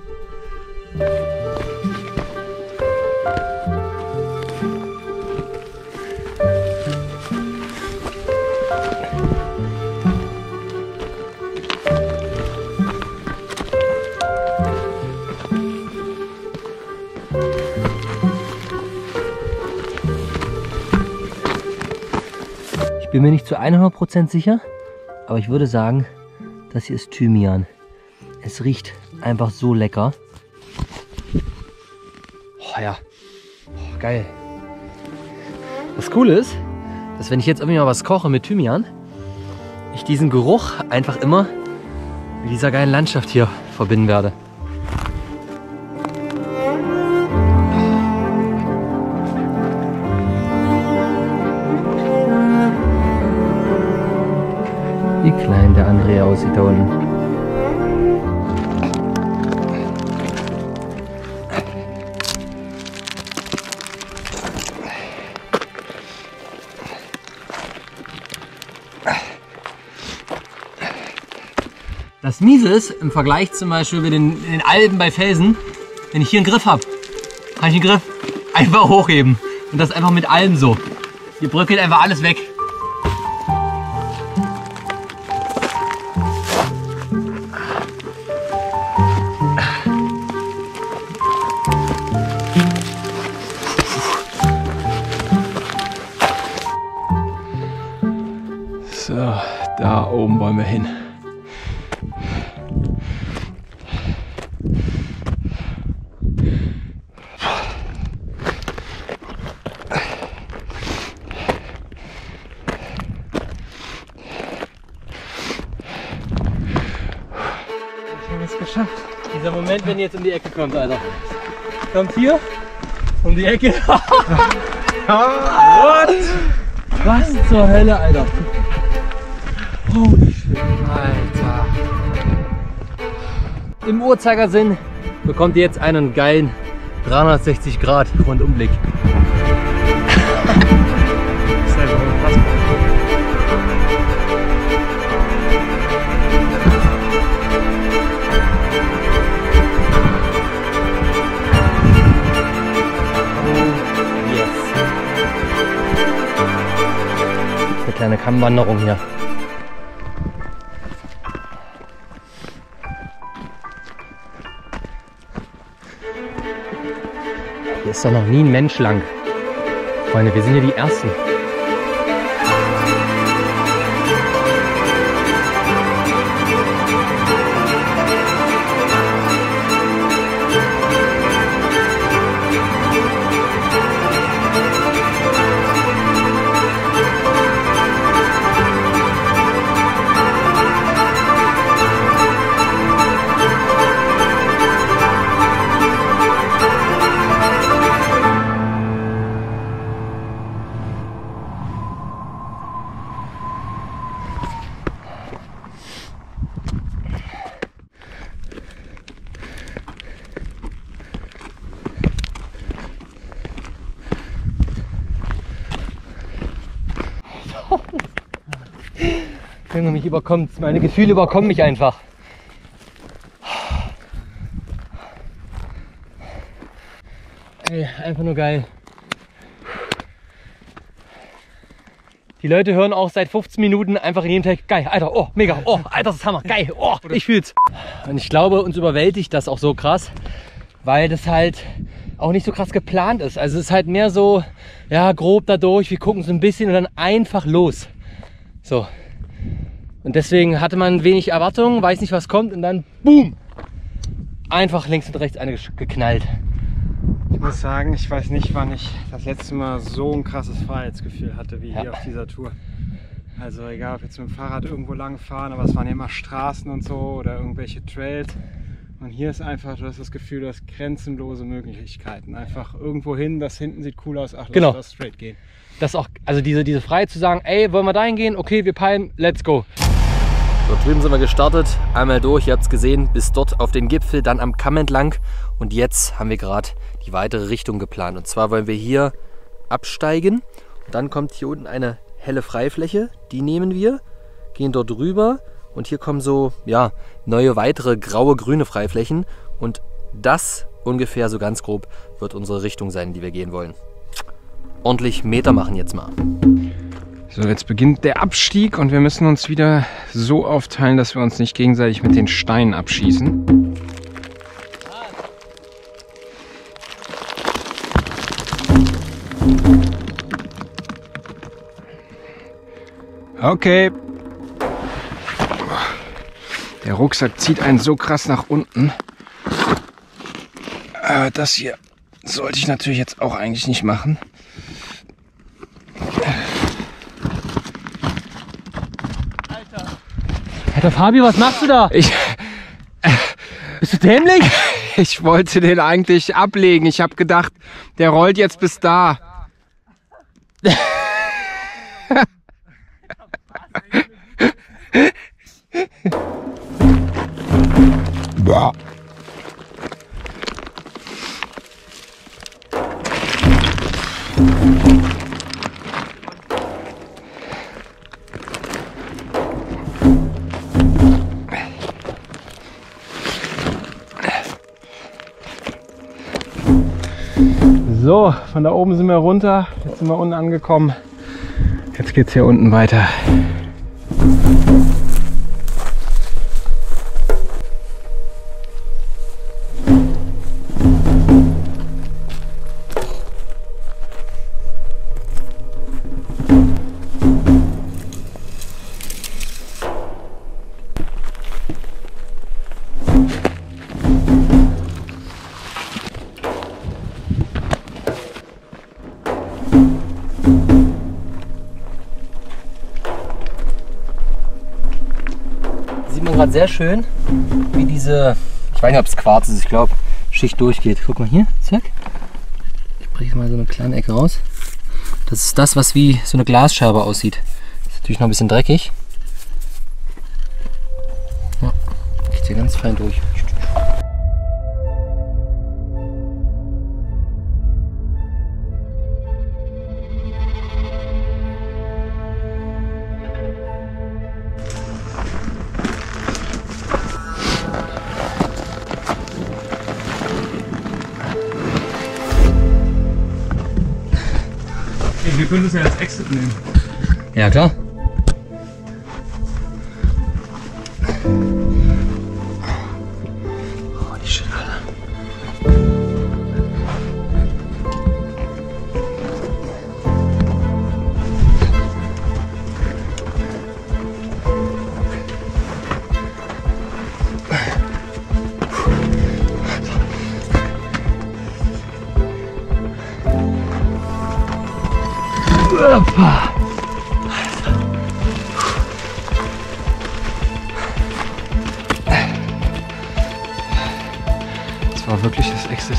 B: Ich bin mir nicht zu hundert Prozent sicher, aber ich würde sagen, das hier ist Thymian. Es riecht einfach so lecker. Oh ja, oh, geil. Das Coole ist, dass wenn ich jetzt irgendwie mal was koche mit Thymian, ich diesen Geruch einfach immer mit dieser geilen Landschaft hier verbinden werde. Wie klein der Andrea aussieht da unten. Das Miese ist, im Vergleich zum Beispiel mit den, in den Alpen bei Felsen, wenn ich hier einen Griff habe, kann ich den Griff einfach hochheben. Und das einfach mit allem so. Hier bröckelt einfach alles weg.
E: So, da oben wollen wir hin.
D: es geschafft.
B: Dieser Moment, wenn ihr jetzt um die Ecke kommt, Alter. Kommt hier um die Ecke. What? Was zur Hölle, Alter? Holy shit. Alter. Im Uhrzeigersinn bekommt ihr jetzt einen geilen dreihundertsechzig Grad Rundumblick.
D: Das ist einfach unfassbar.
B: Eine kleine Kammwanderung hier. Hier ist doch noch nie ein Mensch lang. Freunde, wir sind hier die Ersten. Junge, mich überkommt, meine Gefühle überkommen mich einfach. Ey, einfach nur geil. Die Leute hören auch seit fünfzehn Minuten einfach in jedem Tag, geil, Alter, oh, mega, oh, Alter, das ist Hammer, geil, oh, ich fühl's. Und ich glaube, uns überwältigt das auch so krass, weil das halt auch nicht so krass geplant ist. Also es ist halt mehr so, ja, grob dadurch, wir gucken so ein bisschen und dann einfach los. So. Und deswegen hatte man wenig Erwartungen, weiß nicht, was kommt und dann boom! Einfach links und rechts eine geknallt.
C: Ich muss sagen, ich weiß nicht, wann ich das letzte Mal so ein krasses Freiheitsgefühl hatte wie hier ja. auf dieser Tour. Also egal, ob jetzt mit dem Fahrrad irgendwo lang fahren, aber es waren ja immer Straßen und so oder irgendwelche Trails. Und hier ist einfach, du hast das Gefühl, du hast grenzenlose Möglichkeiten. Einfach irgendwo hin, das hinten sieht cool aus, ach, lass
B: genau.
C: das straight gehen.
B: Das auch, also diese, diese Freiheit zu sagen, ey, wollen wir dahin gehen? Okay, wir peilen, let's go. Dort drüben sind wir gestartet, einmal durch, ihr habt es gesehen, bis dort auf den Gipfel, dann am Kamm entlang. Und jetzt haben wir gerade die weitere Richtung geplant. Und zwar wollen wir hier absteigen. Und dann kommt hier unten eine helle Freifläche, die nehmen wir, gehen dort rüber. Und hier kommen so, ja, neue weitere graue, grüne Freiflächen. Und das ungefähr so ganz grob wird unsere Richtung sein, die wir gehen wollen. Ordentlich Meter machen jetzt mal.
C: So, jetzt beginnt der Abstieg und wir müssen uns wieder so aufteilen, dass wir uns nicht gegenseitig mit den Steinen abschießen. Okay. Der Rucksack zieht einen so krass nach unten. Aber das hier sollte ich natürlich jetzt auch eigentlich nicht machen.
B: Alter Fabio, was machst du da?
C: Ich,
B: äh, Bist du dämlich?
C: Ich wollte den eigentlich ablegen. Ich habe gedacht, der rollt jetzt bis da. Boah. So, von da oben sind wir runter, jetzt sind wir unten angekommen. Jetzt geht's hier unten weiter.
B: gerade sehr schön, wie diese, ich weiß nicht, ob es Quarz ist, ich glaube, Schicht durchgeht. Guck mal hier, zack. Ich breche mal so eine kleine Ecke raus. Das ist das, was wie so eine Glasscherbe aussieht. Ist natürlich noch ein bisschen dreckig. Ja, geht hier ganz fein durch.
D: Wir können das ja als Exit nehmen.
B: Ja, klar. Oh, die schön, Alter.
E: Das war wirklich das Exit.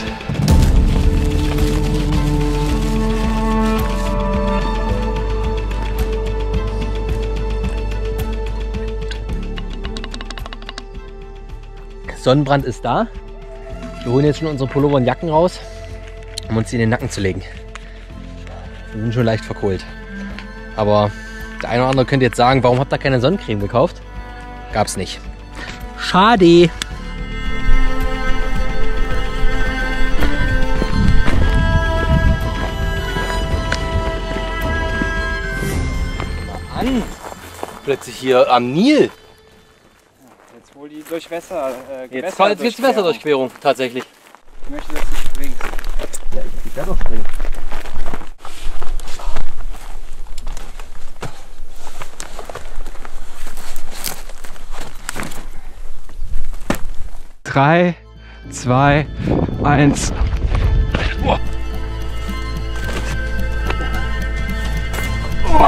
B: Sonnenbrand ist da. Wir holen jetzt schon unsere Pullover und Jacken raus, um uns die in den Nacken zu legen. Wir sind schon leicht verkohlt. Aber der eine oder andere könnte jetzt sagen, warum habt ihr keine Sonnencreme gekauft? Gab's nicht. Schade. Mal an. Plötzlich hier am Nil.
C: Jetzt wohl die Durchwässer, äh,
B: Jetzt
C: Gewässer
B: kommt jetzt Wässerdurchquerung tatsächlich.
C: Ich möchte, dass du springst.
B: Ja, ich werde doch springen.
C: Drei, zwei, eins. Oh. Oh.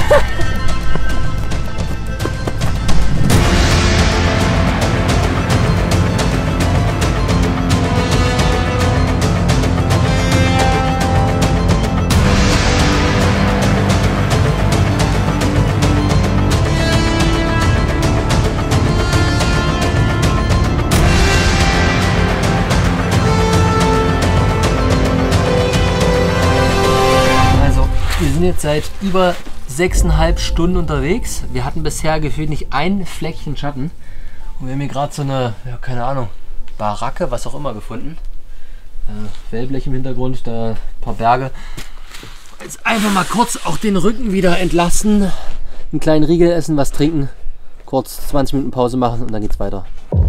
B: Wir sind jetzt seit über sechseinhalb Stunden unterwegs. Wir hatten bisher gefühlt nicht ein Fleckchen Schatten. Und wir haben hier gerade so eine, ja, keine Ahnung, Baracke, was auch immer gefunden. Äh, Wellblech im Hintergrund, da ein paar Berge. Jetzt einfach mal kurz auch den Rücken wieder entlasten. Einen kleinen Riegel essen, was trinken. Kurz zwanzig Minuten Pause machen und dann geht's weiter.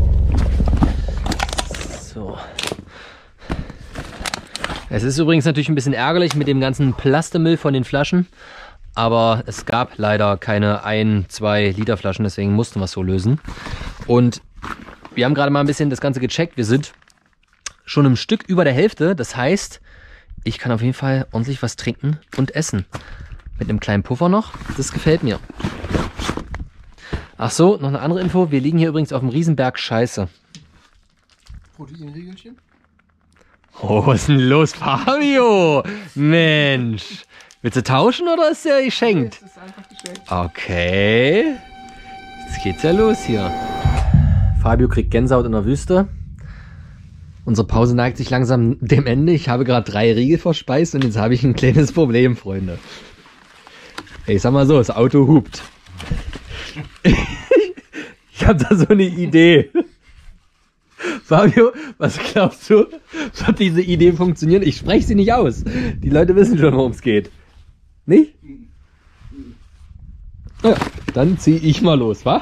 B: So. Es ist übrigens natürlich ein bisschen ärgerlich mit dem ganzen Plastemüll von den Flaschen, aber es gab leider keine ein, zwei Liter Flaschen, deswegen mussten wir es so lösen. Und wir haben gerade mal ein bisschen das Ganze gecheckt. Wir sind schon ein Stück über der Hälfte, das heißt, ich kann auf jeden Fall ordentlich was trinken und essen. Mit einem kleinen Puffer noch, das gefällt mir. Ach so, noch eine andere Info, wir liegen hier übrigens auf dem Riesenberg Scheiße.
E: Proteinriegelchen?
B: Oh, was ist denn los, Fabio? Mensch. Willst du tauschen oder ist der geschenkt?
E: Das ist einfach geschenkt.
B: Okay. Jetzt geht's ja los hier. Fabio kriegt Gänsehaut in der Wüste. Unsere Pause neigt sich langsam dem Ende. Ich habe gerade drei Riegel verspeist und jetzt habe ich ein kleines Problem, Freunde. Ich sag mal so, das Auto hupt. Ich habe da so eine Idee. Fabio, was glaubst du, wird diese Idee funktionieren? Ich spreche sie nicht aus. Die Leute wissen schon, worum es geht. Nicht? Ja, dann ziehe ich mal los, wa?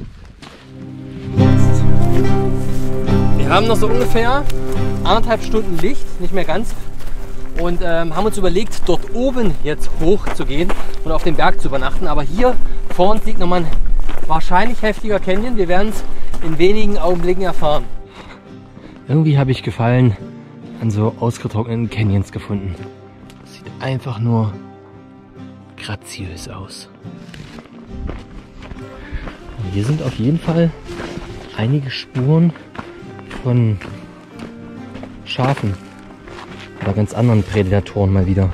B: Wir haben noch so ungefähr anderthalb Stunden Licht, nicht mehr ganz. Und ähm, haben uns überlegt, dort oben jetzt hoch zu gehen und auf dem Berg zu übernachten. Aber hier vor uns liegt nochmal ein wahrscheinlich heftiger Canyon. Wir werden es in wenigen Augenblicken erfahren. Irgendwie habe ich Gefallen an so ausgetrockneten Canyons gefunden. Das sieht einfach nur graziös aus. Und wir sind auf jeden Fall einige Spuren von Schafen oder ganz anderen Prädatoren mal wieder.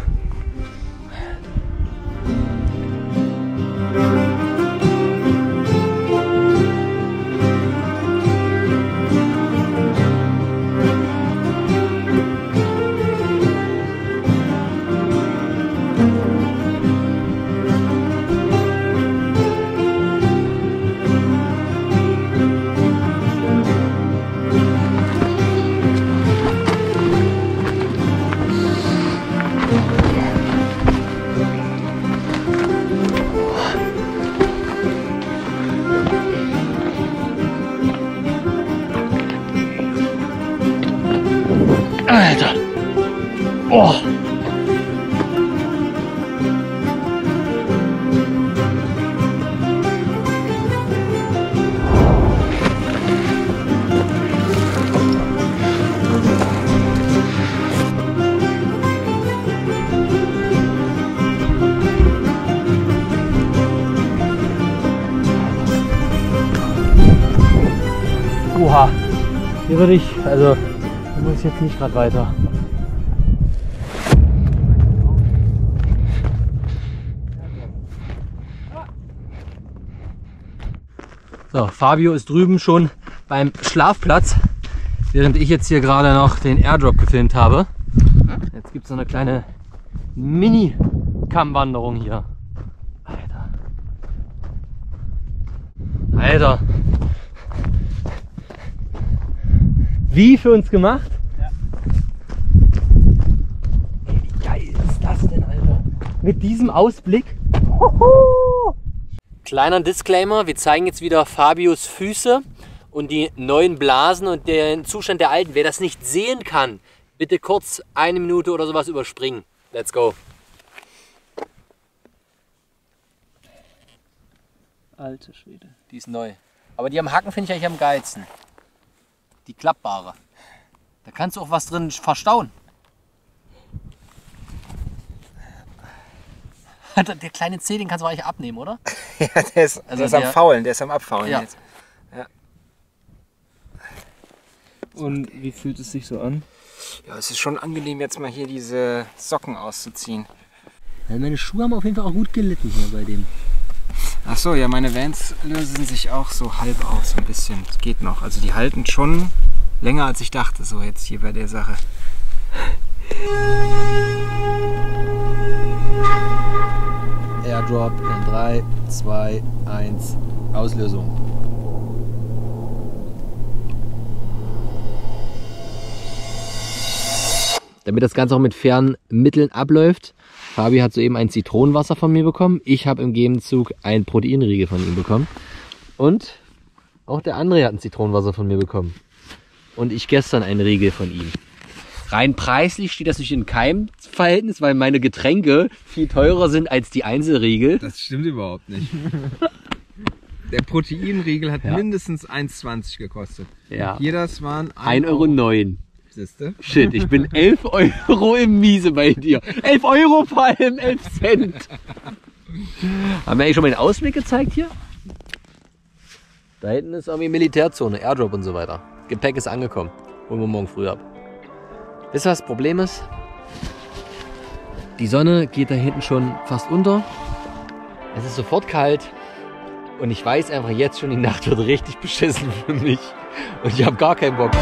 A: Alter! Oh! Oha! Hier würde ich, also muss ich jetzt nicht gerade weiter. So, Fabio ist drüben schon beim Schlafplatz, während ich jetzt hier gerade noch den Airdrop gefilmt habe. Jetzt gibt es so eine kleine Mini-Kammwanderung hier. Alter. Alter. Wie für uns gemacht? Ja. Ey, wie geil ist das denn, Alter? Mit diesem Ausblick. Hoho! Kleiner Disclaimer, wir zeigen jetzt wieder Fabios Füße und die neuen Blasen und den Zustand der alten. Wer das nicht sehen kann, bitte kurz eine Minute oder sowas überspringen. Let's go.
F: Alte Schwede.
B: Die ist neu. Aber die am Hacken finde ich eigentlich am geilsten. Die klappbare. Da kannst du auch was drin verstauen. Der kleine Zeh, den kannst du eigentlich abnehmen, oder?
C: Ja, der ist,
B: Also
C: der ist
B: der-
C: am Faulen, der ist am Abfaulen
B: Ja.
C: jetzt.
F: Und wie fühlt es sich so an?
C: Ja, es ist schon angenehm, jetzt mal hier diese Socken auszuziehen.
B: Ja, meine Schuhe haben auf jeden Fall auch gut gelitten hier bei dem.
C: Ach so, ja, meine Vans lösen sich auch so halb auf, so ein bisschen. Das geht noch. Also die halten schon länger, als ich dachte, so jetzt hier bei der Sache.
A: Airdrop in drei, zwei, eins, Auslösung. Damit das Ganze auch mit fairen Mitteln abläuft, Fabi hat soeben ein Zitronenwasser von mir bekommen. Ich habe im Gegenzug ein Proteinriegel von ihm bekommen. Und auch der André hat ein Zitronenwasser von mir bekommen. Und ich gestern einen Riegel von ihm. Rein preislich steht das nicht in keinem Verhältnis, weil meine Getränke viel teurer sind als die Einzelriegel.
E: Das stimmt überhaupt nicht. Der Proteinriegel hat
A: Ja.
E: mindestens eins zwanzig gekostet.
A: Ja.
E: Hier das waren
A: ein Euro neun.
E: Siehste?
A: Shit, ich bin elf Euro im Miese bei dir. elf Euro vor allem, elf Cent. Haben wir eigentlich schon mal den Ausblick gezeigt hier? Da hinten ist irgendwie Militärzone, Airdrop und so weiter. Gepäck ist angekommen. Holen wir morgen früh ab. Wisst ihr, was das Problem ist? Die Sonne geht da hinten schon fast unter. Es ist sofort kalt. Und ich weiß einfach jetzt schon, die Nacht wird richtig beschissen für mich. Und ich habe gar keinen Bock.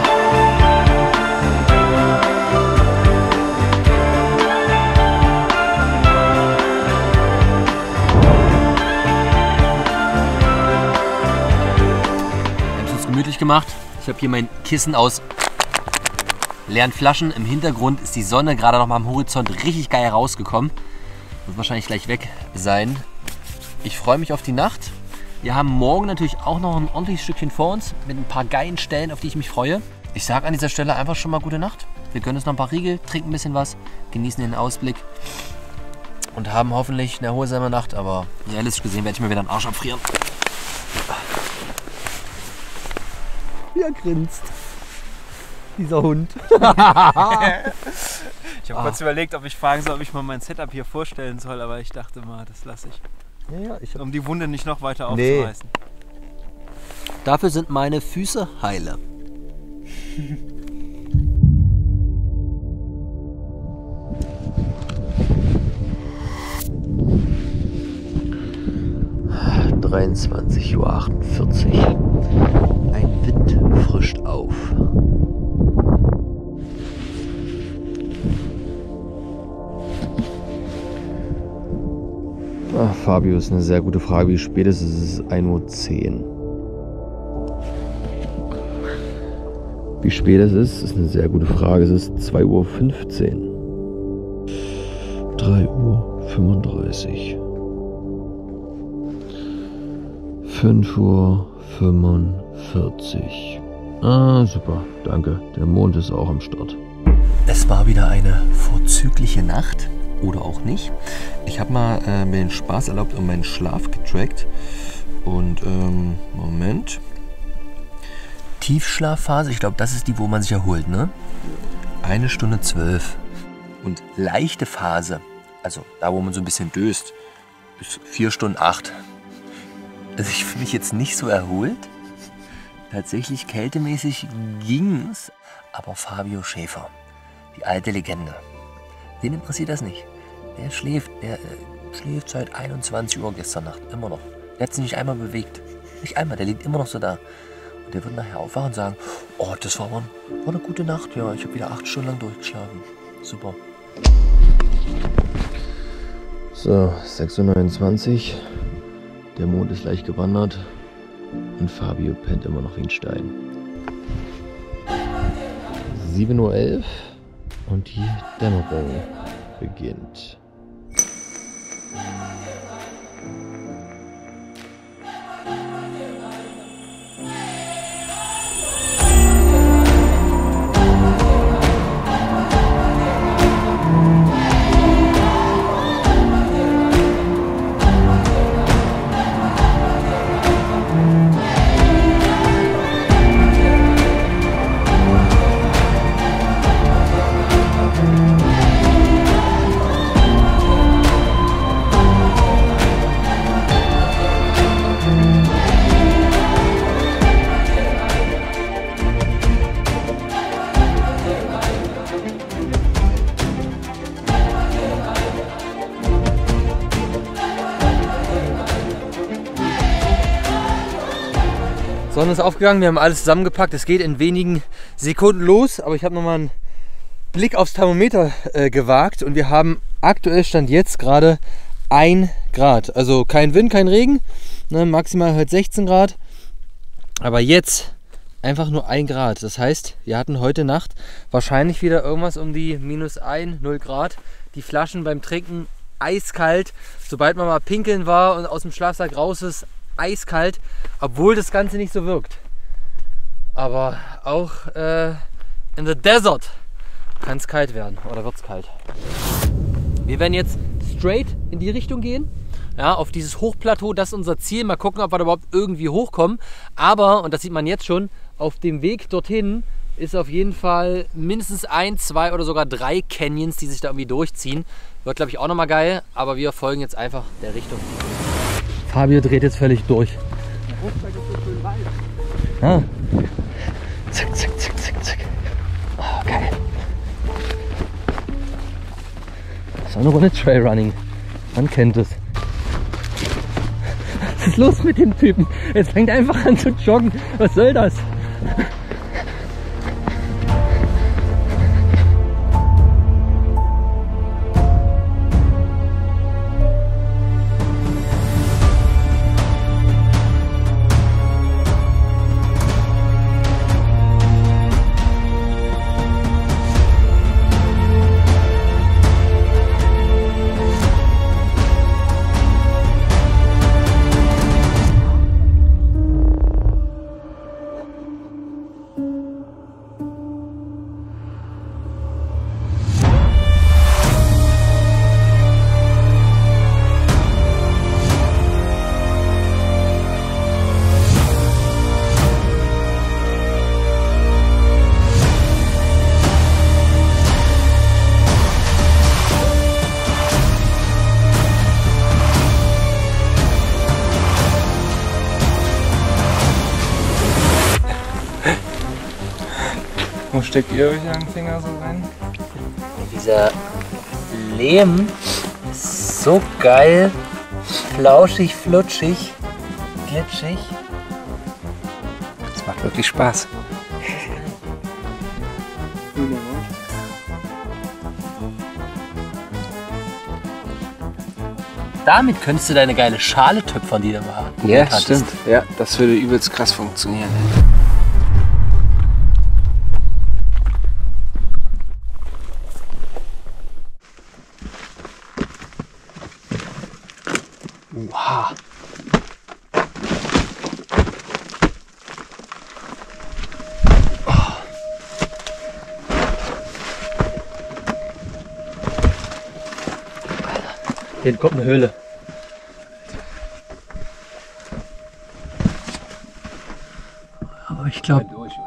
A: Gemütlich gemacht. Ich habe hier mein Kissen aus leeren Flaschen. Im Hintergrund ist die Sonne gerade noch mal am Horizont richtig geil rausgekommen. Wird wahrscheinlich gleich weg sein. Ich freue mich auf die Nacht. Wir haben morgen natürlich auch noch ein ordentliches Stückchen vor uns mit ein paar geilen Stellen, auf die ich mich freue. Ich sage an dieser Stelle einfach schon mal gute Nacht. Wir gönnen uns noch ein paar Riegel, trinken ein bisschen was, genießen den Ausblick und haben hoffentlich eine erholsame Nacht. Aber realistisch gesehen werde ich mir wieder den Arsch abfrieren. Wie er grinst. Dieser Hund.
F: Ich habe ah. kurz überlegt, ob ich fragen soll, ob ich mal mein Setup hier vorstellen soll, aber ich dachte mal, das lasse ich.
A: Ja, ja, ich hab...
F: Um die Wunde nicht noch weiter
A: nee.
F: aufzureißen.
A: Dafür sind meine Füße heile. dreiundzwanzig Uhr achtundvierzig. Ein Wind frischt auf.
G: Ach, Fabio, ist eine sehr gute Frage. Wie spät ist es? Es ist ein Uhr zehn. Wie spät es ist, ist eine sehr gute Frage. Es ist zwei Uhr fünfzehn. drei Uhr fünfunddreißig. fünf Uhr fünfundvierzig. Ah, super. Danke. Der Mond ist auch am Start.
A: Es war wieder eine vorzügliche Nacht. Oder auch nicht. Ich habe mal äh, mir den Spaß erlaubt und meinen Schlaf getrackt. Und, ähm, Moment. Tiefschlafphase, ich glaube, das ist die, wo man sich erholt, ne? Eine Stunde zwölf. Und leichte Phase, also da, wo man so ein bisschen döst, ist vier Stunden acht. Also ich fühle mich jetzt nicht so erholt. Tatsächlich kältemäßig ging's. Aber Fabio Schäfer, die alte Legende, den interessiert das nicht. Der schläft, der äh, schläft seit einundzwanzig Uhr gestern Nacht, immer noch. Der hat sich nicht einmal bewegt. Nicht einmal, der liegt immer noch so da. Und der wird nachher aufwachen und sagen, oh, das war, mal, war eine gute Nacht, ja, ich habe wieder acht Stunden lang durchgeschlafen. Super.
G: So, sechs Uhr neunundzwanzig. Der Mond ist leicht gewandert. Und Fabio pennt immer noch wie ein Stein. sieben Uhr elf. Und die Dämmerung beginnt.
B: Sonne ist aufgegangen, wir haben alles zusammengepackt. Es geht in wenigen Sekunden los, aber ich habe nochmal einen Blick aufs Thermometer äh, gewagt und wir haben aktuell Stand jetzt gerade ein Grad. Also kein Wind, kein Regen, ne, maximal halt sechzehn Grad, aber jetzt einfach nur ein Grad. Das heißt, wir hatten heute Nacht wahrscheinlich wieder irgendwas um die minus eins, null Grad. Die Flaschen beim Trinken eiskalt, sobald man mal pinkeln war und aus dem Schlafsack raus ist, eiskalt, obwohl das Ganze nicht so wirkt. Aber auch äh, in the desert kann es kalt werden oder wird es kalt. Wir werden jetzt straight in die Richtung gehen, ja, auf dieses Hochplateau, das ist unser Ziel. Mal gucken, ob wir da überhaupt irgendwie hochkommen. Aber, und das sieht man jetzt schon, auf dem Weg dorthin ist auf jeden Fall mindestens ein, zwei oder sogar drei Canyons, die sich da irgendwie durchziehen. Wird, glaube ich, auch nochmal geil, aber wir folgen jetzt einfach der Richtung. Fabio dreht jetzt völlig durch. Ja. Zack, zack, zack, zack, zack. Oh, geil. Das ist auch eine Runde Trailrunning. Man kennt es. Was ist los mit dem Typen? Jetzt fängt er einfach an zu joggen. Was soll das?
C: Wo steckt ihr euch einen Finger so rein?
B: Dieser Lehm ist so geil, flauschig, flutschig, glitschig.
C: Das macht wirklich Spaß.
B: Damit könntest du deine geile Schale töpfern, die du mal
C: Ja,
B: hattest.
C: stimmt. Ja, das würde übelst krass funktionieren.
B: Wow. Hier kommt eine Höhle. Aber ich glaube.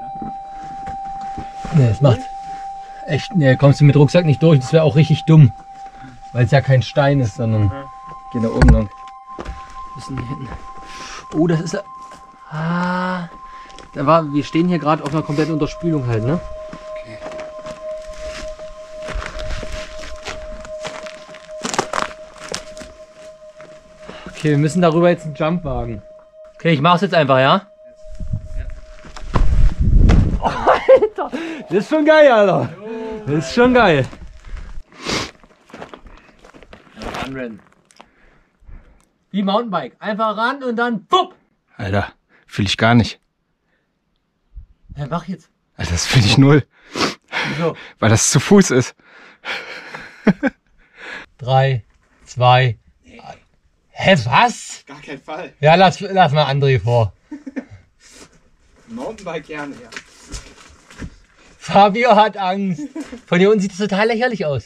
B: Nee, das macht. Echt, nee, kommst du mit Rucksack nicht durch. Das wäre auch richtig dumm. Weil es ja kein Stein ist, sondern. Ja. Geh da oben lang. Bisschen hier hinten. Oh, das ist. Ah. Da war, wir stehen hier gerade auf einer kompletten Unterspülung halt, ne? Okay, wir müssen darüber jetzt einen Jump wagen. Okay, ich mach's jetzt einfach, ja? Ja. Oh, Alter! Das ist schon geil, Alter! Das ist schon geil! Anrennen. Wie Mountainbike. Einfach ran und dann pupp!
C: Alter, fühle ich gar nicht.
B: Ja, mach jetzt.
C: Alter, das fühle ich null.
B: Wieso?
C: Weil das zu Fuß ist.
B: Drei, zwei. Hä, was?
C: Gar kein Fall.
B: Ja, lass, lass mal André vor.
C: Mountainbike gerne, ja.
B: Fabio hat Angst. Von hier unten sieht es total lächerlich aus.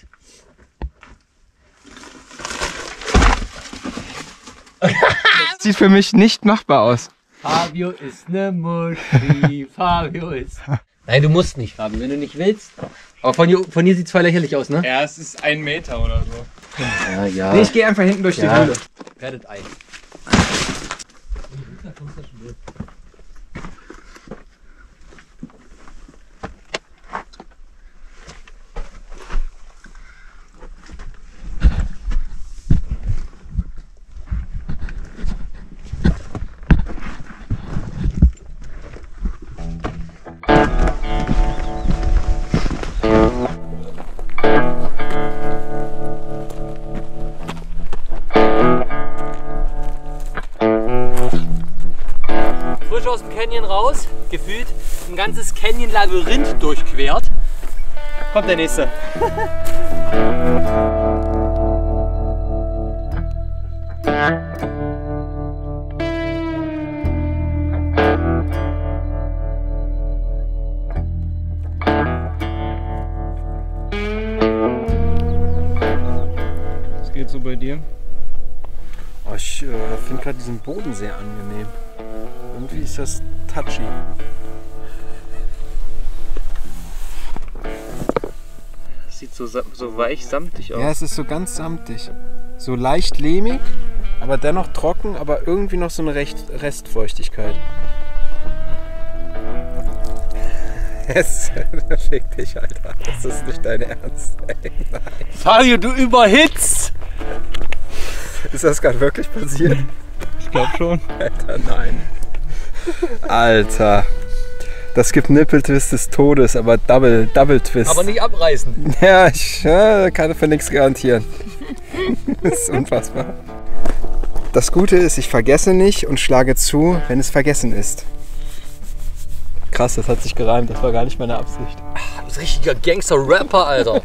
C: Das sieht für mich nicht machbar aus.
B: Fabio ist ne Muschi. Fabio ist... Nein, du musst nicht, Fabio, wenn du nicht willst. Aber von hier, von hier sieht es zwar lächerlich aus, ne?
D: Ja, es ist ein Meter oder so.
B: Ja, ja.
C: Nee, ich gehe einfach hinten durch
B: Ja.
C: die Höhle.
B: Werdet ein. Frisch aus dem Canyon raus, gefühlt ein ganzes Canyon-Labyrinth durchquert. Kommt der nächste.
D: Was geht so bei dir?
E: Oh, ich äh, finde gerade diesen Boden sehr angenehm. Irgendwie ist das touchy.
F: Das sieht so, so weich, samtig aus.
E: Ja, es ist so ganz samtig. So leicht lehmig, aber dennoch trocken, aber irgendwie noch so eine Recht Restfeuchtigkeit. Yes, fick dich, Alter. Das ist nicht dein Ernst. Ey, nein.
B: Fabio, du überhitzt!
E: Ist das gerade wirklich passiert?
D: Ich glaube schon.
E: Alter, nein. Alter. Das gibt Nippeltwist des Todes, aber Double, Double Twist.
B: Aber nicht abreißen.
E: Ja, ich ja, kann für nichts garantieren. Das ist unfassbar. Das Gute ist, ich vergesse nicht und schlage zu, wenn es vergessen ist. Krass, das hat sich gereimt. Das war gar nicht meine Absicht.
B: Du bist richtiger Gangster-Rapper, Alter.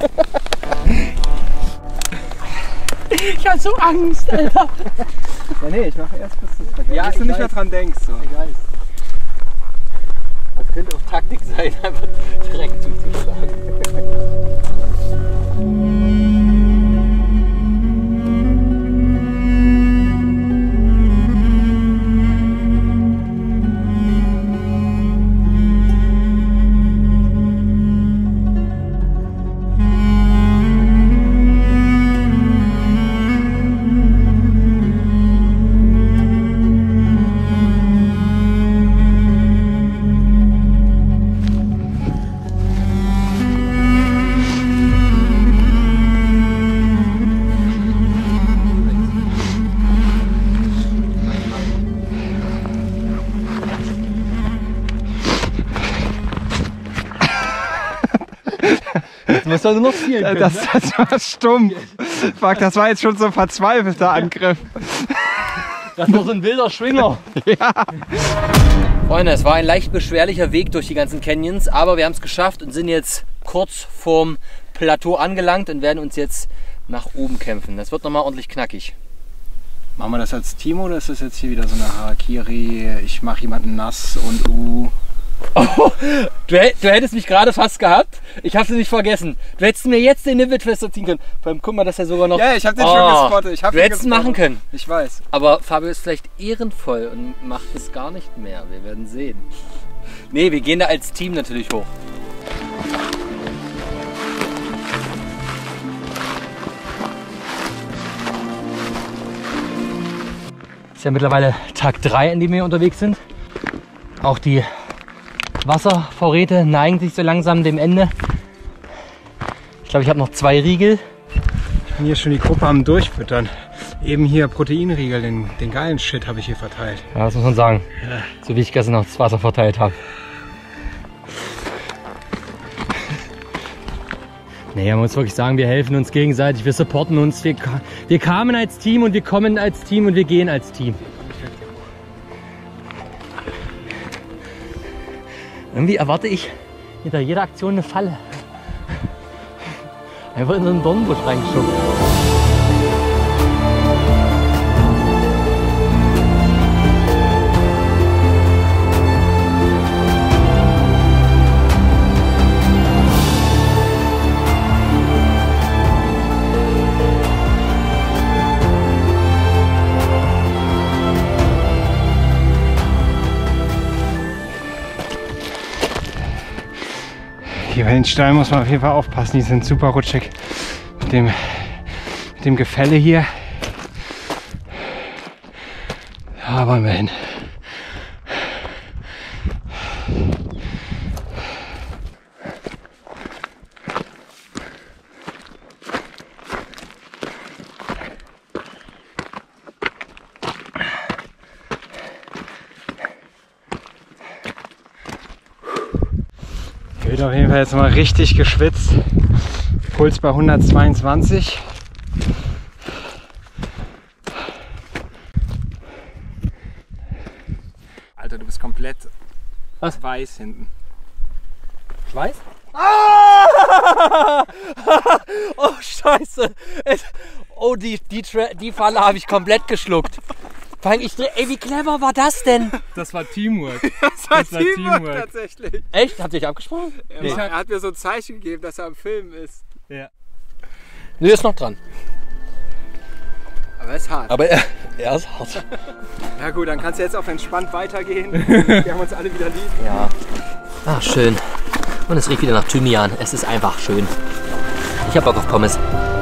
B: Ich hab so Angst, Alter.
E: Ja, nee, ich mache erst, bis du,
B: Ja,
E: bis du
B: ich
E: nicht mehr
B: weiß.
E: dran denkst. So.
B: Ich weiß. Das könnte auch Taktik sein, einfach direkt zuzuschlagen. musst doch nur noch zielen können,
C: Das,
B: ne?
C: das war stumpf. Fuck, das war jetzt schon so ein verzweifelter Angriff.
B: Das war so ein wilder Schwinger.
C: Ja.
B: Freunde, es war ein leicht beschwerlicher Weg durch die ganzen Canyons, aber wir haben es geschafft und sind jetzt kurz vorm Plateau angelangt und werden uns jetzt nach oben kämpfen. Das wird nochmal ordentlich knackig.
C: Machen wir das als Team oder ist das jetzt hier wieder so eine Harakiri? Ich mache jemanden nass und uh.
B: Oh, du, du hättest mich gerade fast gehabt. Ich habe es nicht vergessen. Du hättest mir jetzt den Nippet fester ziehen können. Vor allem, guck mal, dass er sogar noch...
C: Ja, ich habe den
B: oh,
C: schon gespottet. Ich hab
B: du
C: ihn
B: hättest es
C: gespottet.
B: machen können.
C: Ich weiß.
B: Aber Fabio ist vielleicht ehrenvoll und macht es gar nicht mehr. Wir werden sehen. Nee, wir gehen da als Team natürlich hoch. Ist ja mittlerweile Tag drei, an dem wir unterwegs sind. Auch die Wasservorräte neigen sich so langsam dem Ende. Ich glaube, ich habe noch zwei Riegel.
C: Ich bin hier schon die Gruppe am Durchfüttern. Eben hier Proteinriegel, den, den geilen Shit habe ich hier verteilt.
B: Ja, das muss man sagen. So wie ich gestern noch das Wasser verteilt habe. Nee, man muss wirklich sagen, wir helfen uns gegenseitig, wir supporten uns. Wir, wir kamen als Team und wir kommen als Team und wir gehen als Team. Irgendwie erwarte ich hinter jeder Aktion eine Falle. Einfach in so einen Dornbusch reingeschoben.
C: Hier bei den Steinen muss man auf jeden Fall aufpassen, die sind super rutschig. Mit dem, mit dem Gefälle hier. Da wollen wir hin. Wird auf jeden Fall jetzt mal richtig geschwitzt. Puls bei hundertzweiundzwanzig. Alter, du bist komplett
B: Was?
C: weiß hinten.
B: Schweiß? Ah! Oh Scheiße! Es, oh, die, die, Tra die Falle habe ich komplett geschluckt. Vor allem ich dreh, ey, wie clever war das denn?
D: Das war Teamwork.
C: Das war,
D: Das war
C: Teamwork,
D: Teamwork.
C: tatsächlich.
B: Echt? Habt ihr euch abgesprochen?
C: Er,
B: Nee.
C: er hat mir so ein Zeichen gegeben, dass er am Filmen ist.
D: Ja.
B: Nee, ist noch dran.
C: Aber er ist hart.
B: Aber er, er ist hart.
C: Ja gut, dann kannst du jetzt auf entspannt weitergehen. Wir haben uns alle wieder lieb.
B: Ja. Ah, schön. Und es riecht wieder nach Thymian. Es ist einfach schön. Ich hab Bock auf Pommes.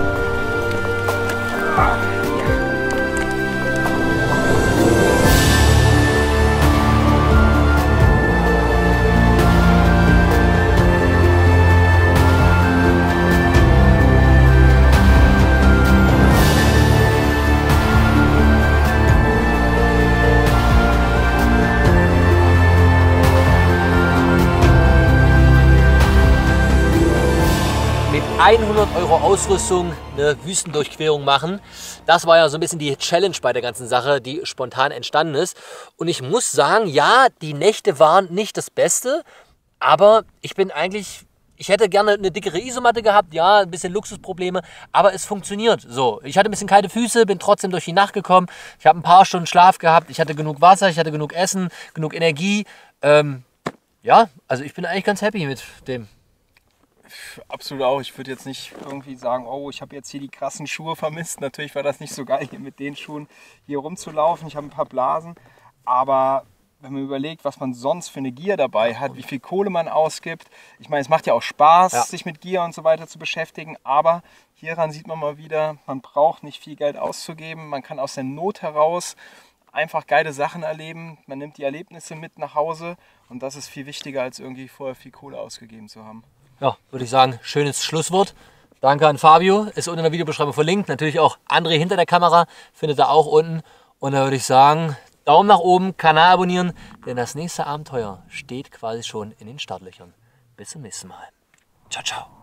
B: hundert Euro Ausrüstung eine Wüstendurchquerung machen. Das war ja so ein bisschen die Challenge bei der ganzen Sache, die spontan entstanden ist. Und ich muss sagen, ja, die Nächte waren nicht das Beste, aber ich bin eigentlich, ich hätte gerne eine dickere Isomatte gehabt, ja, ein bisschen Luxusprobleme, aber es funktioniert so. Ich hatte ein bisschen kalte Füße, bin trotzdem durch die Nacht gekommen. Ich habe ein paar Stunden Schlaf gehabt, ich hatte genug Wasser, ich hatte genug Essen, genug Energie. Ähm, ja, also ich bin eigentlich ganz happy mit dem.
C: Absolut auch. Ich würde jetzt nicht irgendwie sagen, oh, ich habe jetzt hier die krassen Schuhe vermisst. Natürlich war das nicht so geil, hier mit den Schuhen hier rumzulaufen. Ich habe ein paar Blasen. Aber wenn man überlegt, was man sonst für eine Gier dabei hat, wie viel Kohle man ausgibt. Ich meine, es macht ja auch Spaß,
B: Ja.
C: sich mit Gier und so weiter zu beschäftigen. Aber hieran sieht man mal wieder, man braucht nicht viel Geld auszugeben. Man kann aus der Not heraus einfach geile Sachen erleben. Man nimmt die Erlebnisse mit nach Hause. Und das ist viel wichtiger, als irgendwie vorher viel Kohle ausgegeben zu haben.
B: Ja, würde ich sagen, schönes Schlusswort. Danke an Fabio, ist unten in der Videobeschreibung verlinkt. Natürlich auch André hinter der Kamera, findet ihr auch unten. Und da würde ich sagen, Daumen nach oben, Kanal abonnieren, denn das nächste Abenteuer steht quasi schon in den Startlöchern. Bis zum nächsten Mal. Ciao, ciao.